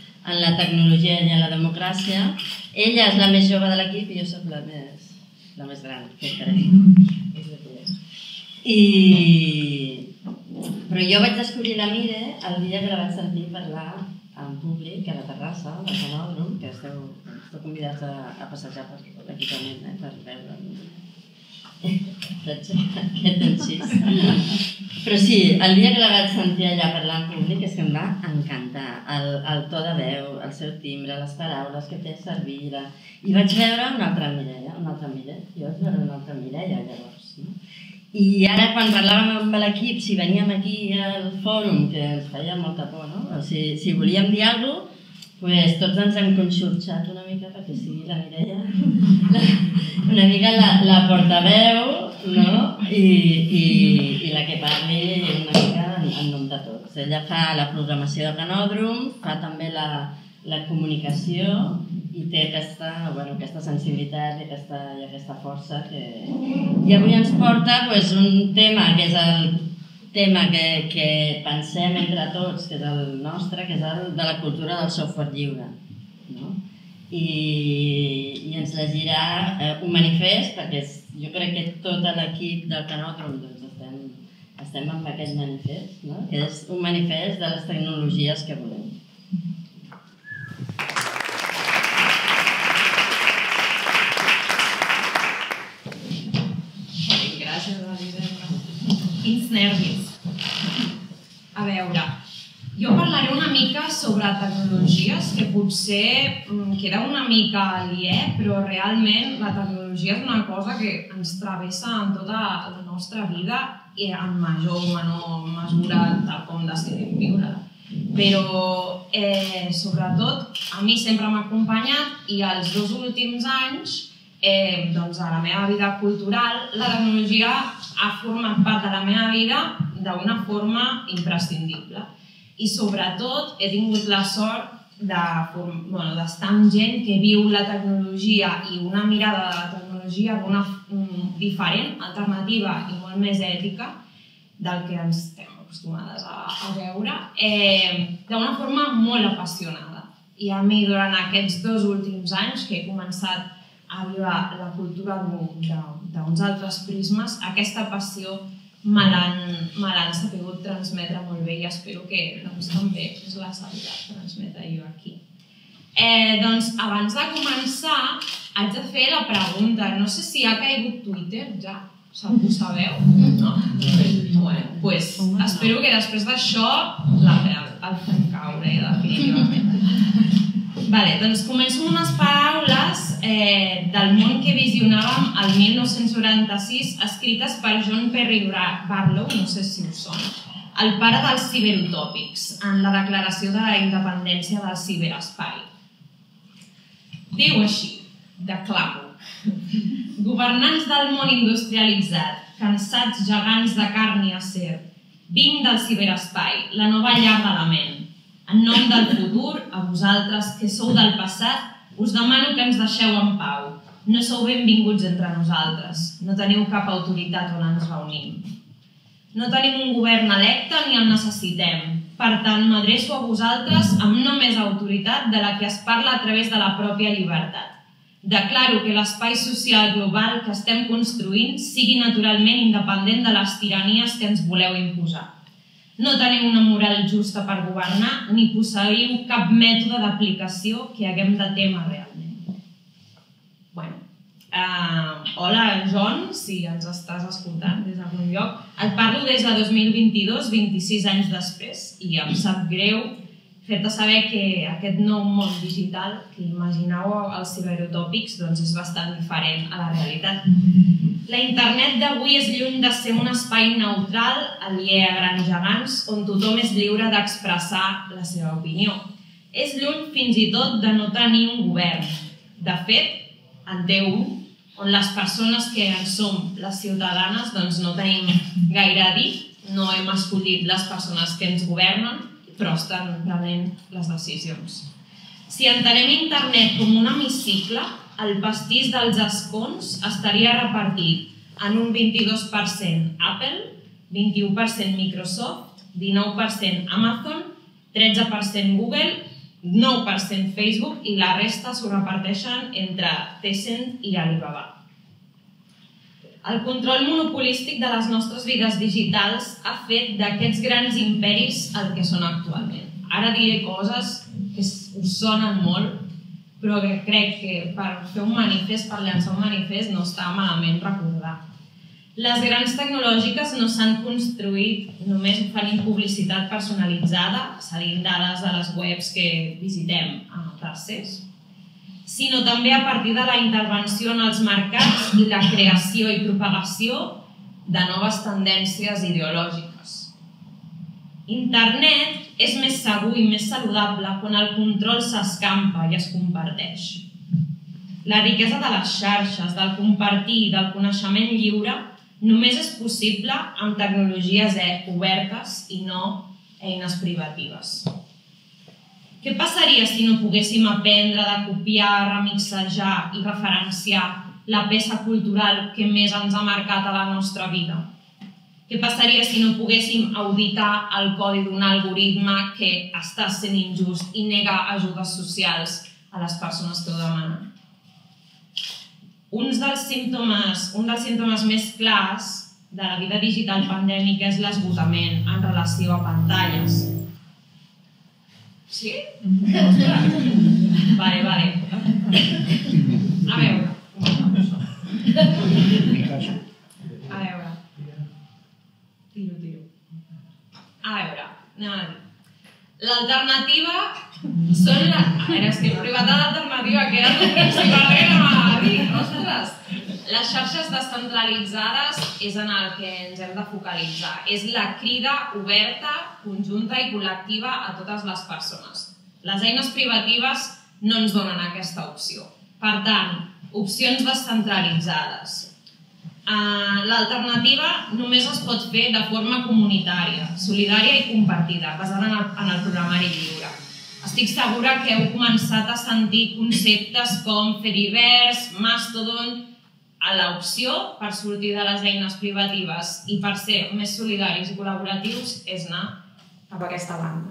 la tecnologia i en la democràcia. Ella és la més jove de l'equip i jo soc la més gran, que encara. I Però jo vaig descobrir la Mire el dia que la vaig sentir parlar en públic a la terrassa del Canòdrom, que esteu, esteu convidats a, a passejar per l'equipament, eh, per veure aquest encís. Però sí, el dia que la vaig sentir allà parlar en públic és que em va encantar el, el to de veu, el seu timbre, les paraules que té a servir, i vaig veure una altra Mireia, una altra Mireia, jo vaig veure una altra Mireia llavors, no? I ara quan parlàvem amb l'equip, si veníem aquí al fòrum, que ens feia molta por, no? O si, si volíem dir alguna cosa, pues tots ens hem conxorxat una mica perquè sigui la Mireia la, una mica la, la portaveu, no? I, i, i la que parli una mica en, en nom de tots. Ella fa la programació del Canòdrom, fa també la, la comunicació i té aquesta, bueno, aquesta sensibilitat i aquesta, i aquesta força que... I avui ens porta pues, un tema que és el tema que, que pensem entre tots, que és el nostre, que és el de la cultura del software lliure. No? I, I ens llegirà eh, un manifest, perquè jo crec que tot l'equip del Canòdrom doncs, estem, estem amb aquest manifest, no? Que és un manifest de les tecnologies que volem. Gràcies, Elisenda. Quins nervis. A veure, jo parlaré una mica sobre tecnologies que potser queda una mica aliè, però realment la tecnologia és una cosa que ens travessa en tota la nostra vida i en major o menor mesura tal com decidim viure. Però, eh, sobretot, a mi sempre m'ha acompanyat i els dos últims anys, eh, doncs a la meva vida cultural, la tecnologia ha format part de la meva vida d'una forma imprescindible. I sobretot he tingut la sort d'estar bueno, amb gent que viu la tecnologia i una mirada de la tecnologia d'una diferent, alternativa i molt més ètica del que ens estem acostumades a, a veure, eh, d'una forma molt apassionada. I a mi durant aquests dos últims anys que he començat a viure la cultura d'uns altres prismes, aquesta passió me l'han sabut transmetre molt bé i espero que doncs, també us la sabia transmetre jo aquí. Eh, doncs, abans de començar, haig de fer la pregunta. No sé si ha caigut Twitter ja, ho sabeu? No? Bueno, pues, espero que després d'això el fem caure definitivament. Vale, doncs començo amb unes paraules eh, del món que visionàvem el mil nou-cents noranta-sis, escrites per John Perry Barlow, no sé si ho són, el pare dels ciberutòpics, en la declaració de la independència del ciberespai. Diu així, declamo: governants del món industrialitzat, cansats gegants de carn i acer, vinc del ciberespai, la nova llar de la ment. En nom del futur, a vosaltres que sou del passat, us demano que ens deixeu en pau. No sou benvinguts entre nosaltres. No teniu cap autoritat on ens reunim. No tenim un govern electe ni el necessitem. Per tant, m'adreço a vosaltres amb no més autoritat de la que es parla a través de la pròpia llibertat. Declaro que l'espai social global que estem construint sigui naturalment independent de les tiranies que ens voleu imposar. No teniu una moral justa per governar ni posseiu cap mètode d'aplicació que haguem de témer realment. Bueno, uh, hola John, si ens estàs escoltant des d'algun lloc. Et parlo des de dos mil vint-i-dos, vint-i-sis anys després, i em sap greu fer-te saber que aquest nou món digital que imaginàveu els ciberutòpics doncs és bastant diferent a la realitat. La internet d'avui és lluny de ser un espai neutral, aliè a grans gegants, on tothom és lliure d'expressar la seva opinió. És lluny fins i tot de no tenir un govern. De fet, en té un, on les persones que en som les ciutadanes doncs no tenim gaire a dir, no hem escollit les persones que ens governen, però estan prenent les decisions. Si entenem internet com un hemicicle, el pastís dels escons estaria repartit en un vint-i-dos per cent Apple, vint-i-u per cent Microsoft, dinou per cent Amazon, tretze per cent Google, nou per cent Facebook i la resta s'ho reparteixen entre Tencent i Alibaba. El control monopolístic de les nostres vides digitals ha fet d'aquests grans imperis el que són actualment. Ara diré coses que us sonen molt, però que crec que per fer un manifest, per llançar un manifest, no està malament recordar. Les grans tecnològiques no s'han construït només oferint publicitat personalitzada, cedint dades de les webs que visitem a tercers, sinó també a partir de la intervenció en els mercats i la creació i propagació de noves tendències ideològiques. Internet és més segur i més saludable quan el control s'escampa i es comparteix. La riquesa de les xarxes, del compartir i del coneixement lliure només és possible amb tecnologies obertes i no eines privatives. Què passaria si no poguéssim aprendre de copiar, remixejar i referenciar la peça cultural que més ens ha marcat a la nostra vida? Què passaria si no poguéssim auditar el codi d'un algoritme que està sent injust i nega ajudes socials a les persones que ho demanen? Un dels símptomes, un dels símptomes més clars de la vida digital pandèmica és l'esgotament en relació a pantalles. Sí? Vale, vale. A veure. A veure. Tiro, tiro. A veure, anem a dir. L'alternativa són la... A veure, és que he privat de l'alternativa, que era el principal que anava a dir. Ostres! Les xarxes descentralitzades és en el que ens hem de focalitzar. És la crida oberta, conjunta i col·lectiva a totes les persones. Les eines privatives no ens donen aquesta opció. Per tant, opcions descentralitzades. L'alternativa només es pot fer de forma comunitària, solidària i compartida, basada en el programari lliure. Estic segura que heu començat a sentir conceptes com Fediverse, Mastodon, a l'opció per sortir de les eines privatives i per ser més solidaris i col·laboratius és anar cap a aquesta banda.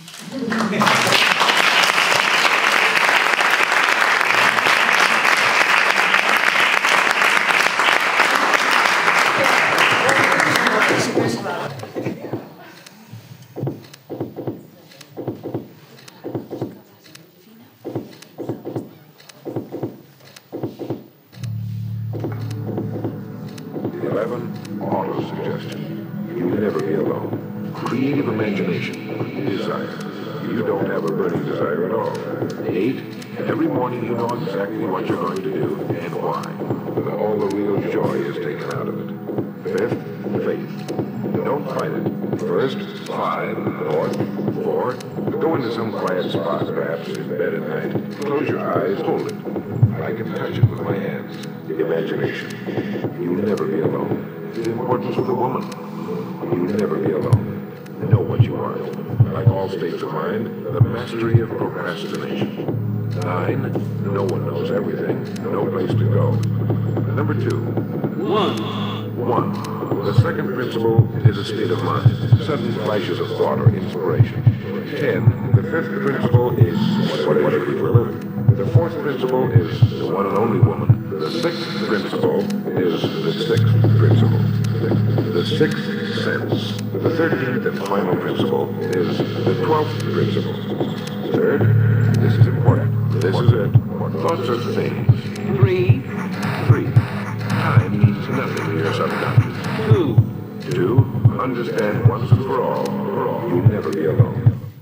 Creative imagination, desire. You don't have a burning desire at all. Eight, every morning you know exactly what you're going to do and why. But all the real joy is taken out of it. Fifth, faith. Don't fight it. First, five, north, four. Go into some quiet spot, perhaps in bed at night. Close your eyes, hold it. I can touch it with my hands. Imagination. You'll never be alone. The importance of the woman. You'll never be alone. Know what you want. Like all states of mind, the mastery of procrastination. Nine, no one knows everything. No place to go. Number two. One. One. The second principle is a state of mind. Sudden flashes of thought or inspiration. Ten. The fifth principle is what it should be for a living. The fourth principle is the one and only woman. The sixth principle is the sixth principle. The sixth sense. The thirteenth and final principle is the twelfth principle. Third, this is important. This is it. Thoughts are things. Three. Three. Time means nothing to your subconscious. Two. Two. Understand once and for all. For all. You'll never be alone.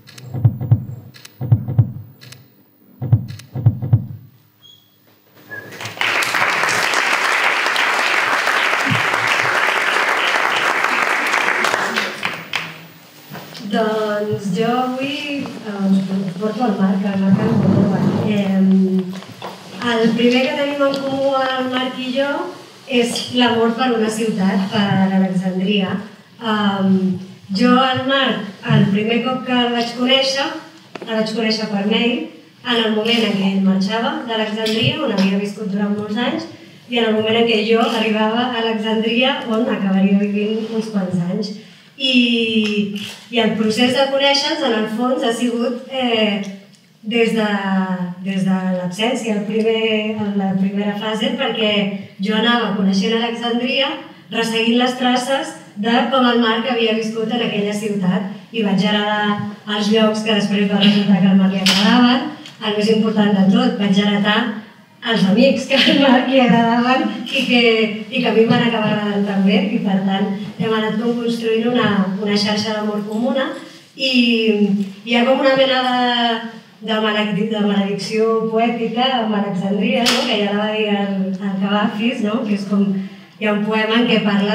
Doncs jo avui us porto el Marc, el Marc Almodóvar. El primer que tenim en comú el Marc i jo és l'amor per una ciutat, per Alexandria. Jo el Marc, el primer cop que el vaig conèixer, el vaig conèixer per mail, en el moment en què ell marxava d'Alexandria, on havia viscut durant molts anys, i en el moment en què jo arribava a Alexandria, on acabaria vivint uns quants anys. I, i el procés de conèixer-nos, en el fons, ha sigut eh, des de des de l'absència, en la primera fase, perquè jo anava coneixent Alexandria, resseguint les traces de com el Marc havia viscut en aquella ciutat i vaig heredar els llocs que després va resultar que al Marc li agradaven, el més important de tot, vaig heretar els amics que al Marc li agradaven i que, i que a mi m'han acabat agradant també, i per tant hem anat com construint una, una xarxa d'amor comuna i hi ha com una mena de, de, maledic, de maledicció poètica amb Alexandria, no? Que ja la va dir el, el Cavafis, no? Que és com, hi ha un poema en què parla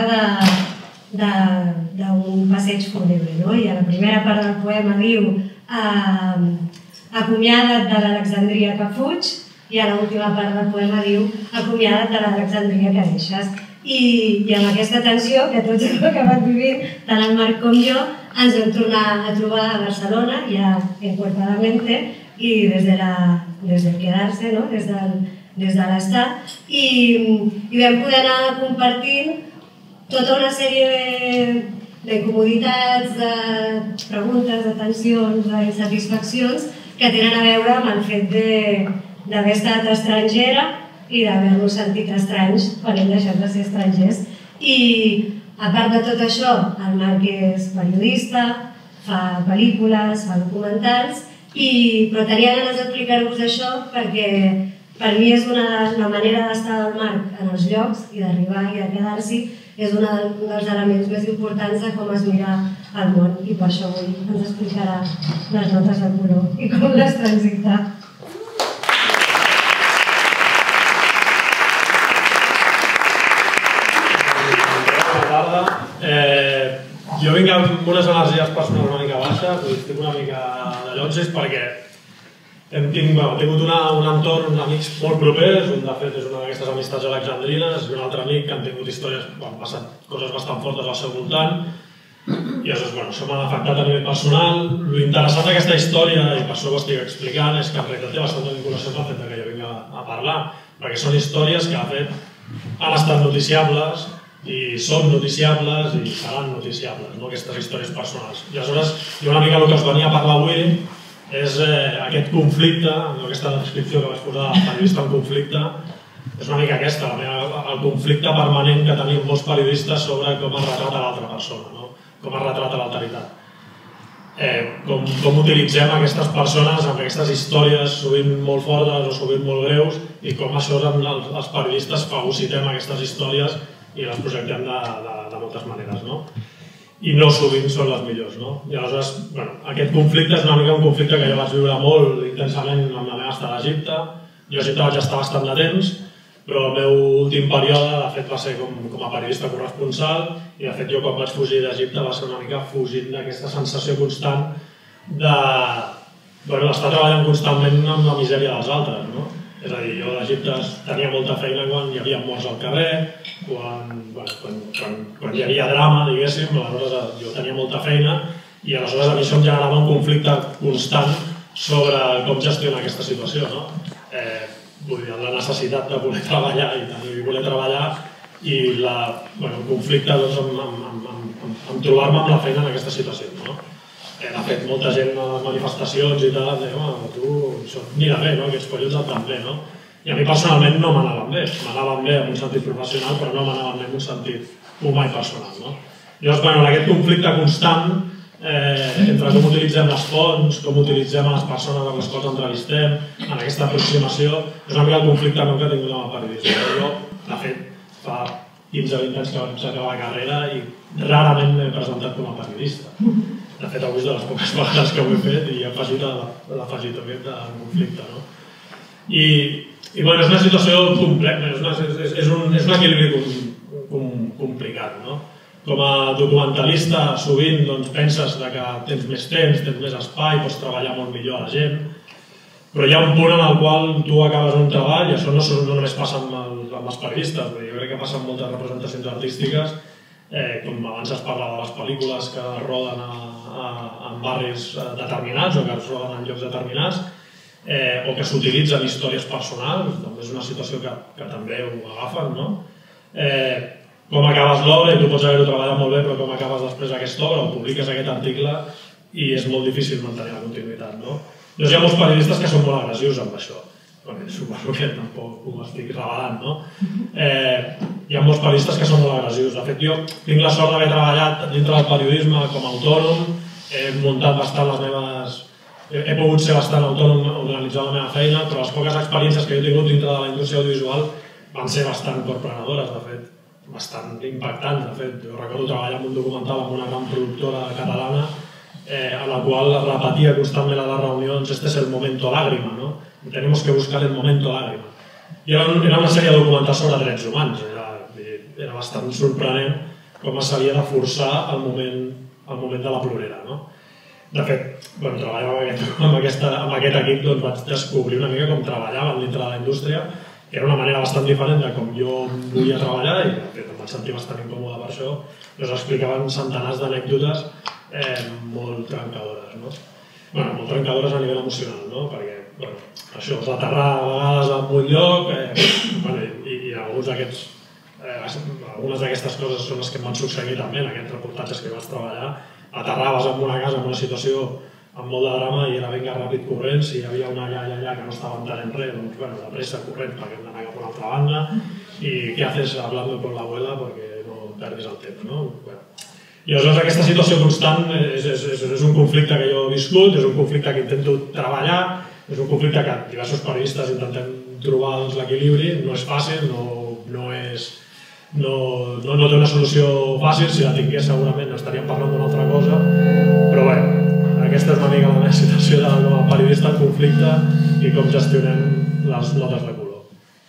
d'un passeig fúnebre, no? I a la primera part del poema diu eh, acomiada't de l'Alexandria que fuig, i a l'última part del poema diu acomiada't de l'Alexandria que deixes. I, i amb aquesta tensió que tots hem acabat vivint, tant el Marc com jo, ens vam tornar a trobar a Barcelona, ja encuerpadamente, i des de, la, des del quedar-se, no? des, del, des de l'estat, i, i vam poder anar compartint tota una sèrie d'incomoditats, de, de preguntes, de tensions, d'insatisfaccions que tenen a veure amb el fet d'haver estat estrangera i d'haver-nos sentit estranys quan hem deixat de ser estrangers. I a part de tot això, el Marc és periodista, fa pel·lícules, fa documentals, i, però tenia ganes d'explicar-vos això perquè per mi és una, la manera d'estar del Marc en els llocs i d'arribar i de quedar-s'hi és un dels elements més importants de com es mira el món, i per això avui ens explicarà les notes de color i com les transita. Bona tarda. Eh, jo vinc amb unes energies personals una mica baixes, estic una mica de llotges perquè hem tingut, tingut una, un entorn, uns amics molt propers, un de fet és una d'aquestes amistats alexandrines, i un altre amic que han tingut històries, han passat coses bastant fortes al seu voltant, i això, bueno, això m'ha afectat a nivell personal. L'interessant d'aquesta història, i per això ho estic explicant, és que en realitat té bastanta vinculació amb el fet que jo vinc a, a parlar, perquè són històries que, de fet, han estat noticiables, i són noticiables i seran noticiables, no? Aquestes històries personals. I aleshores, jo una mica el que us venia a parlar avui és eh, aquest conflicte, aquesta descripció que vaig posar de periodista en conflicte, és una mica aquesta, el conflicte permanent que tenim molts periodistes sobre com es retrata l'altra persona, no? Com es retrata l'alteritat. Eh, com, com utilitzem aquestes persones amb aquestes històries sovint molt fortes o sovint molt greus, i com això els, els periodistes fagocitem aquestes històries i les projectem de, de, de moltes maneres, no? I no sovint són les millors, no? I aleshores, bueno, aquest conflicte és una mica un conflicte que jo vaig viure molt intensament amb la meva estada a Egipte. Jo a Egipte vaig estar bastant de temps, però el meu últim període, de fet, va ser com, com a periodista corresponsal, i de fet jo quan vaig fugir d'Egipte va ser una mica fugint d'aquesta sensació constant de, bueno, d'estar treballant constantment amb la misèria dels altres, no? És a dir, jo a Egipte tenia molta feina quan hi havia morts al carrer, quan, bueno, quan, quan, quan hi havia drama, diguéssim, aleshores jo tenia molta feina, i aleshores a mi això em generava un conflicte constant sobre com gestionar aquesta situació, no? Eh, vull dir, la necessitat de poder treballar i tenir voler treballar, i la, bueno, el conflicte doncs, amb, amb, amb, amb, amb trobar-me amb la feina en aquesta situació, no? De fet, molta gent a les manifestacions i tal, deia, home, tu, això mira bé, no? Aquests collons et van bé, no? I a mi personalment no m'anaven bé, m'anaven bé en un sentit professional, però no m'anaven bé en un sentit humà i personal, no? Llavors, bueno, en aquest conflicte constant, eh, entre com utilitzem les fonts, com utilitzem les persones amb les quals entrevistem, en aquesta aproximació, és una mica el conflicte meu que he tingut amb el periodisme. Jo, de fet, fa quinze o vint anys que vaig acabar la carrera i rarament m'he presentat com a periodista. De fet, avui és de les poques vegades que ho he fet i he afegit l'afegit aquest de conflicte, no? I, i bueno, és una situació complexa, és, una, és, és, un, és un equilibri com, com, complicat, no? Com a documentalista, sovint doncs, penses que tens més temps, tens més espai, pots treballar molt millor a la gent, però hi ha un punt en el qual tu acabes un treball, i això no, no només passa amb, el, amb els periodistes, jo crec que passa amb moltes representacions artístiques, eh, com abans es parlava de les pel·lícules que roden a, a, en barris determinats o que es roden en llocs determinats, eh, o que s'utilitzen històries personals, també és una situació que, que també ho agafen, no? Eh, com acabes l'obra, i tu pots haver-ho treballat molt bé, però com acabes després aquesta obra, o publiques aquest article i és molt difícil mantenir la continuïtat, no? Llavors hi ha molts periodistes que són molt agressius amb això. Perquè suposo que tampoc ho estic revelant, no? Hi ha molts periodistes que són molt agressius. De fet, jo tinc la sort d'haver treballat dintre del periodisme com a autònom, he muntat bastant les meves... He pogut ser bastant autònom, organitzar la meva feina, però les poques experiències que he tingut dintre de la indústria audiovisual van ser bastant corprenedores, de fet, bastant impactants, de fet. Jo recordo treballar en un documental amb una gran productora catalana a la qual repetia constantment a les reunions este es el momento lágrima, ¿no? Tenemos que buscar el momento lágrima. I era una sèrie de documentals sobre drets humans, era bastant sorprenent com s'havia de forçar el moment de la plorera, no? De fet, quan treballava amb aquest equip vaig descobrir una mica com treballaven dintre de la indústria, que era una manera bastant diferent de com jo volia treballar i de fet em vaig sentir bastant incòmode per això. Ens explicaven centenars d'anècdotes molt trencadores, no? Bé, molt trencadores a nivell emocional, no? Perquè això, és aterrar a vegades en un lloc i alguns d'aquests algunes d'aquestes coses són les que em van succeir també en aquests reportatges que vaig treballar. Aterraves en una casa, en una situació amb molt de drama i era vinga ràpid corrent, si hi havia una iaia allà que no estava entenent res, doncs bueno, de pressa corrent perquè hem d'anar cap a una altra banda i què haces hablando con la abuela perquè no perdis el temps, no? I aleshores aquesta situació constant és un conflicte que jo he viscut, és un conflicte que intento treballar, és un conflicte que diversos periodistes intentem trobar l'equilibri, no és fàcil, no és... No té una solució fàcil, si la tingués segurament no estaríem parlant d'una altra cosa, però bé, aquesta és una mica la meva situació com a periodista, el conflicte i com gestionem les notes de color.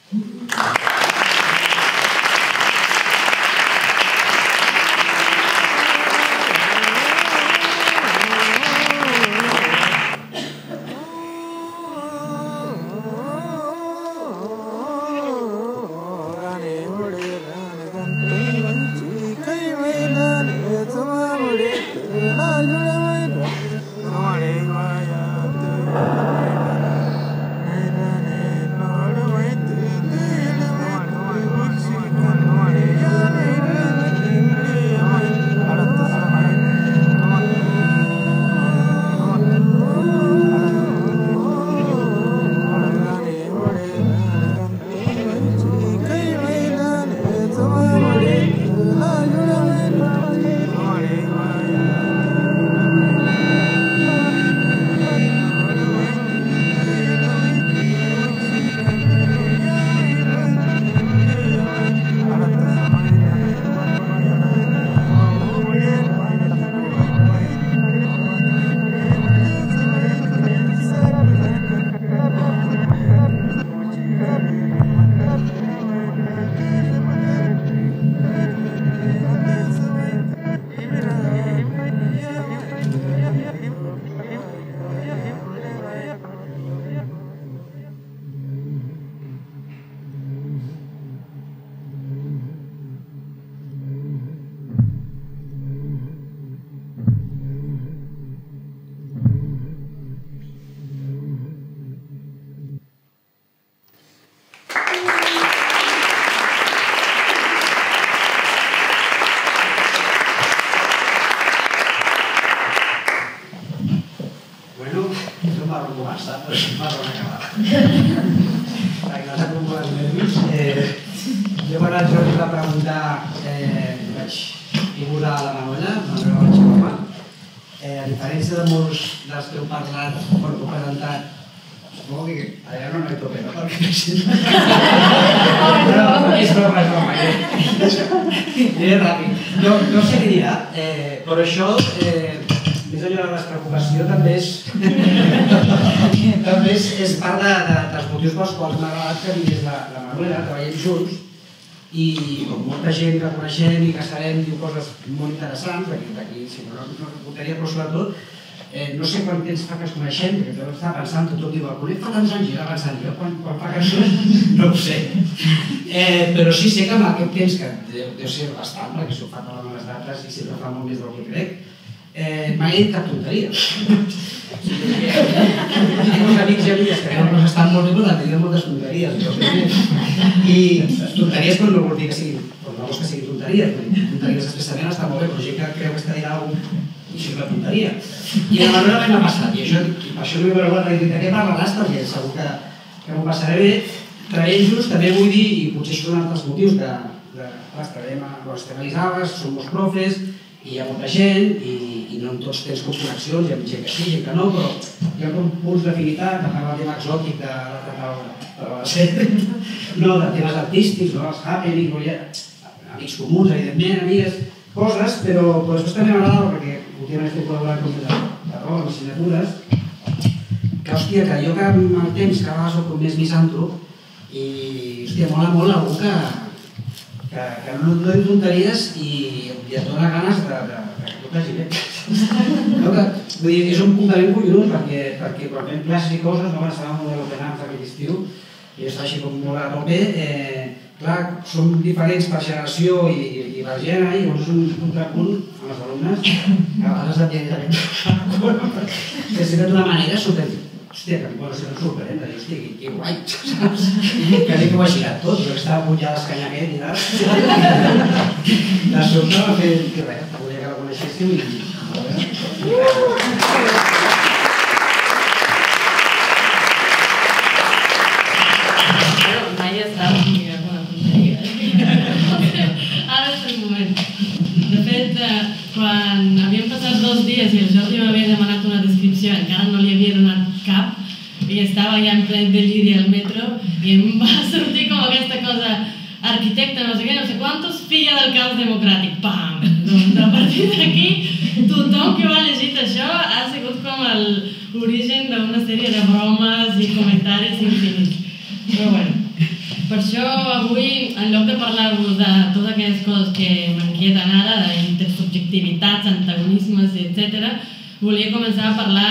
Jo quan el Jordi va preguntar, vaig figurar a la Manola, Manuel Balxicoma, a diferència de molts dels que heu parlat, quan heu presentat, supongo que allà no hi tope, no? Perquè és broma, és broma. Diré ràpid. No sé què dirà, però això, més enllà de la preocupació, també és també és part dels motius pels quals m'ha agradat que vingués la Manuela, treballem junts, i com molta gent que coneixem i que sabem diu coses molt interessants, d'aquí si no no reportaria, però sobretot no sé quant temps fa que es coneixem, perquè jo estava pensant, tot diu, el Bonet fa tants anys, jo era pensant, jo quan fa cançons no ho sé, però sí sé que amb aquest temps, que deu ser bastant, perquè s'ho fa totes les dates i sempre fa molt més del que crec, m'ha dit cap tonteria. Tinc uns amics i amigues que no estan molt bé, però tenen moltes tonteries. I tonteries quan no vol dir que siguin, quan no vols que siguin tonteries, tonteries expressament està molt bé, però gent que creu que està dient alguna cosa i és una tonteria. I la Manuela m'ha passat, i això, i per això m'he preguntat, de què parlaràs, perquè segur que, que m'ho passaré bé. Entre ells també vull dir, i potser això són altres motius, que, de, clar, estarem a les Elisabes, som molts profes, i hi ha molta gent, i, i no en tots tens connexions, hi ha gent que sí, gent que no, però hi ha punts d'afinitat, a part del tema exòtic de, de, de, de la sèrie, no, de temes artístics, no, els happenings, no, hi ha amics comuns, evidentment, amigues, coses, però, però després també m'agrada, perquè últimament estic col·laborant com de, de rol, amb assignatures, que, hòstia, que jo que amb el temps cada vegada soc més misantrop, i, hòstia, mola molt algú que, que, que no et doni tonteries i, i et dona ganes de, de, de que tot hagi bé. No, que, vull dir, és un punt de ben collonut, perquè, perquè quan fem classes i coses, no, estàvem molt open arms aquell estiu, i jo estava així com molt a tope, eh, clar, som diferents per generació i, i per gènere, i llavors és un contrapunt amb els alumnes que a vegades et viene que sempre d'una manera sorprèn. Hòstia, que bueno, si no sorprèn, de dir, hòstia, que, que guai, saps? Que dic que ho ha girat tot, jo que estava a punt ja d'escanyar aquest i tal. De sobte va fer que res, volia que la coneixéssiu i... Mai està amb alguna tonteria. Ara és el moment. De fet, quan havíem passat dos dies i el Jordi m'havia demanat una descripció, encara no li havia donat cap, i estava ja en ple deliri al metro, i em va sortir com aquesta cosa, arquitecte, no sé què, no sé quantos, filla del caos democràtic, pam! Doncs a partir d'aquí, tothom que ho ha llegit això ha sigut com l'origen d'una sèrie de bromes i comentaris infinits. Però bueno, per això avui, en lloc de parlar-vos de totes aquelles coses que m'inquieten ara, d'intersubjectivitats, antagonismes, etcètera, volia començar a parlar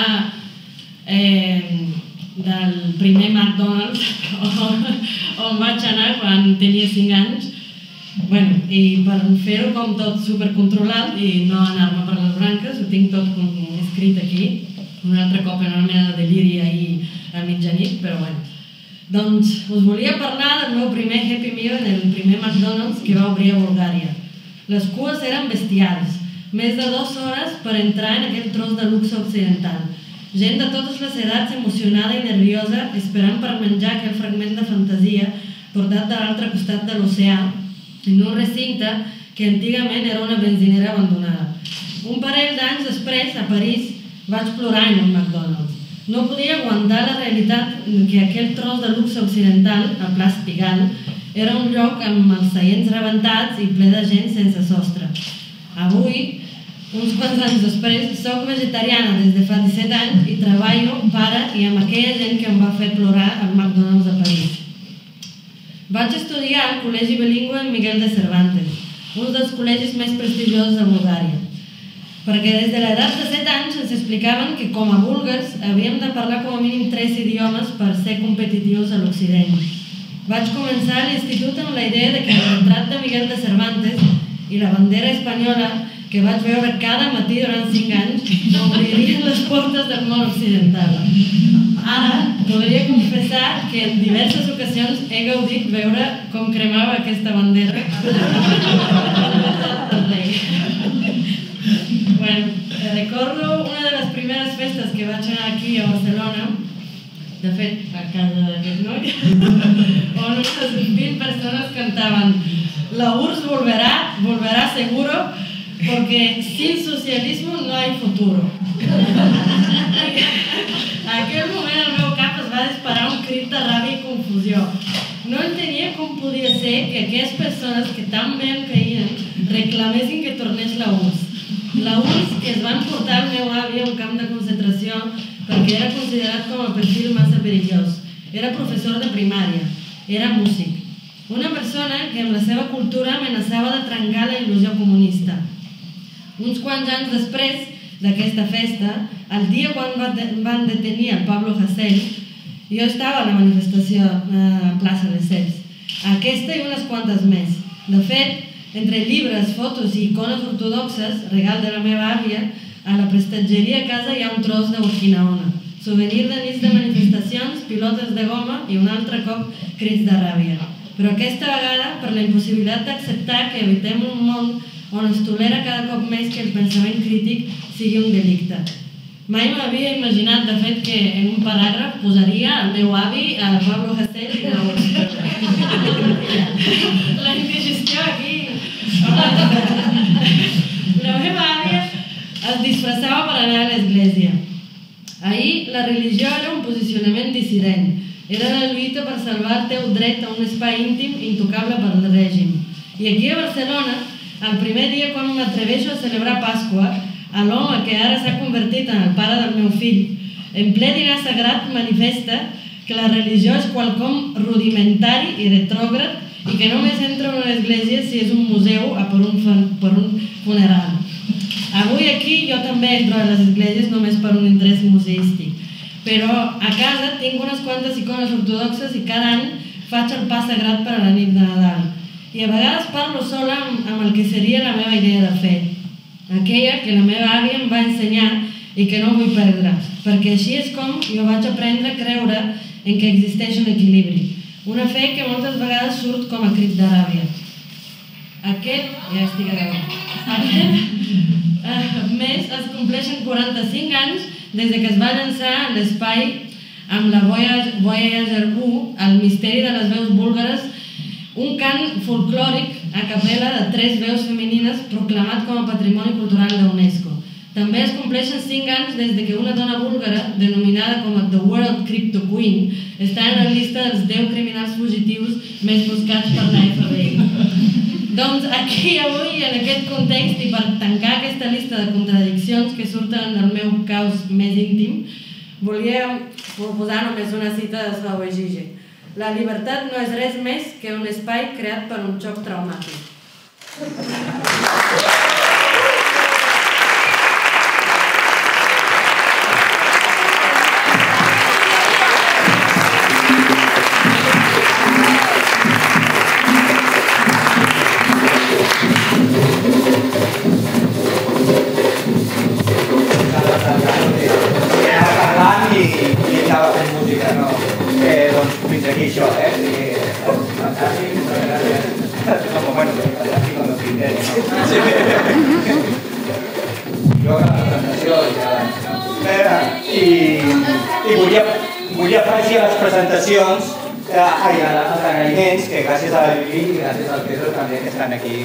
eh, del primer McDonald's on, on vaig anar quan tenia cinc anys. Bueno, i per fer-ho com tot supercontrolat i no anar-me per les branques, ho tinc tot com escrit aquí. Un altre cop en una mena de deliri ahir a mitjanit, però bueno. Doncs us volia parlar del meu primer Happy Meal en el primer McDonald's que va obrir a Bulgària. Les cues eren bestials, més de dues hores per entrar en aquell tros de luxe occidental. Gent de totes les edats emocionada i nerviosa esperant per menjar aquell fragment de fantasia portat de l'altre costat de l'oceà en un recinte que antigament era una benzinera abandonada. Un parell d'anys després, a París, vaig plorar en un McDonald's. No podia aguantar la realitat que aquell tros de luxe occidental, a Place Pigalle, era un lloc amb els seients rebentats i ple de gent sense sostre. Avui, uns quants anys després, soc vegetariana des de fa disset anys i treballo para i amb aquella gent que em va fer plorar al McDonald's de París. Vaig estudiar al Col·legi Bilingüe Miguel de Cervantes, un dels col·legis més prestigiosos de Bulgària, perquè des de l'edat de set anys ens explicaven que com a búlgars havíem de parlar com a mínim tres idiomes per ser competitius a l'Occident. Vaig començar a l'institut amb la idea de que el retrat de Miguel de Cervantes i la bandera espanyola que vaig veure cada matí durant cinc anys obririen les portes del món occidental. Ara podria confessar que en diverses ocasions he gaudit veure com cremava aquesta bandera. Bueno, recordo una de les primeres festes que vaig anar aquí a Barcelona, de fet, a casa d'aquest noi, on unes vint persones cantaven "La U R S S volverá, volverá seguro, porque sin socialismo no hay futuro". En aquell moment al meu cap es va disparar un crit de ràbia i confusió. No entenia com podia ser que aquelles persones que tan bé em caïen reclamessin que tornés la U R S S. La U R S S que es van portar al meu avi a un camp de concentració perquè era considerat com a perfil massa perillós. Era professor de primària, era músic. Una persona que amb la seva cultura amenaçava de trencar la il·lusió comunista. Uns quants anys després d'aquesta festa, el dia quan van detenir el Pablo Hasél, jo estava a la manifestació a plaça de Sels. Aquesta i unes quantes més. De fet, entre llibres, fotos i icones ortodoxes, regal de la meva àvia, a la prestatgeria a casa hi ha un tros d'Urquinaona, souvenir de nits de manifestacions, pilotes de goma i un altre cop crits de ràbia. Però aquesta vegada, per la impossibilitat d'acceptar que habitem un món on es tolera cada cop més que el pensament crític sigui un delicte. Mai m'havia imaginat, de fet, que en un paràgraf posaria el meu avi, el Pablo Hasél, i no... La indigestió aquí... La meva àvia es disfressava per anar a l'església. Ahir la religió era un posicionament dissident. Era la lluita per salvar el teu dret a un espai íntim intocable pel règim. I aquí a Barcelona, el primer dia quan m'atreveixo a celebrar Pasqua, a l'home que ara s'ha convertit en el pare del meu fill, en ple dinar sagrat manifesta que la religió és quelcom rudimentari i retrògrad i que només entra en una església si és un museu o per un, per un funeral. Avui aquí jo també entro a les esglésies només per un interès museístic, però a casa tinc unes quantes icones ortodoxes i cada any faig el pas sagrat per a la nit de Nadal. I a vegades parlo sola amb el que seria la meva idea de fe, aquella que la meva àvia em va ensenyar i que no vull perdre, perquè així és com jo vaig aprendre a creure en que existeix un equilibri, una fe que moltes vegades surt com a crit de ràbia. Aquest, ja estic acabant, aquest mes es compleixen quaranta-cinc anys des que es va llançar a l'espai amb la Voyager u, el misteri de les veus búlgares, un cant folclòric a capella de tres veus femenines proclamat com a Patrimoni Cultural de UNESCO. També es compleixen cinc anys des que una dona búlgara, denominada com a The World Crypto Queen, està en la llista dels deu criminals fugitius més buscats per la F B I. Doncs aquí avui, en aquest context, i per tancar aquesta llista de contradiccions que surten del meu caos més íntim, volia proposar només una cita de Slavoj Žižek. La llibertat no és res més que un espai creat per un xoc traumàtic. Fins aquí això, eh? Fantàstic, moltes gràcies. Com, bueno, fantàstic com el criteri, no? Jo a la presentació i volia afegir a les presentacions ai, als agraïments que gràcies a la Lili i gràcies al Pedro també que estan aquí.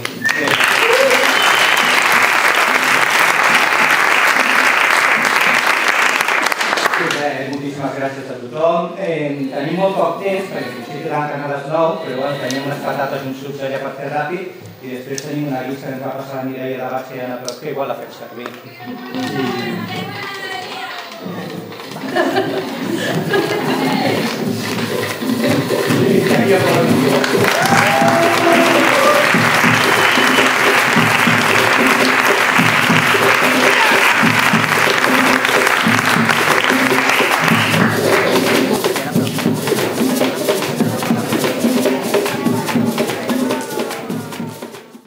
Moltíssimes gràcies a tothom. Tenim molt poc temps, perquè potser tanquen a les nou, però tenim unes patates i uns sucs allà per fer ràpid i després tenim una llista que ens va passar la Mireia de Baixa i Anna Pros, que igual la fem servir.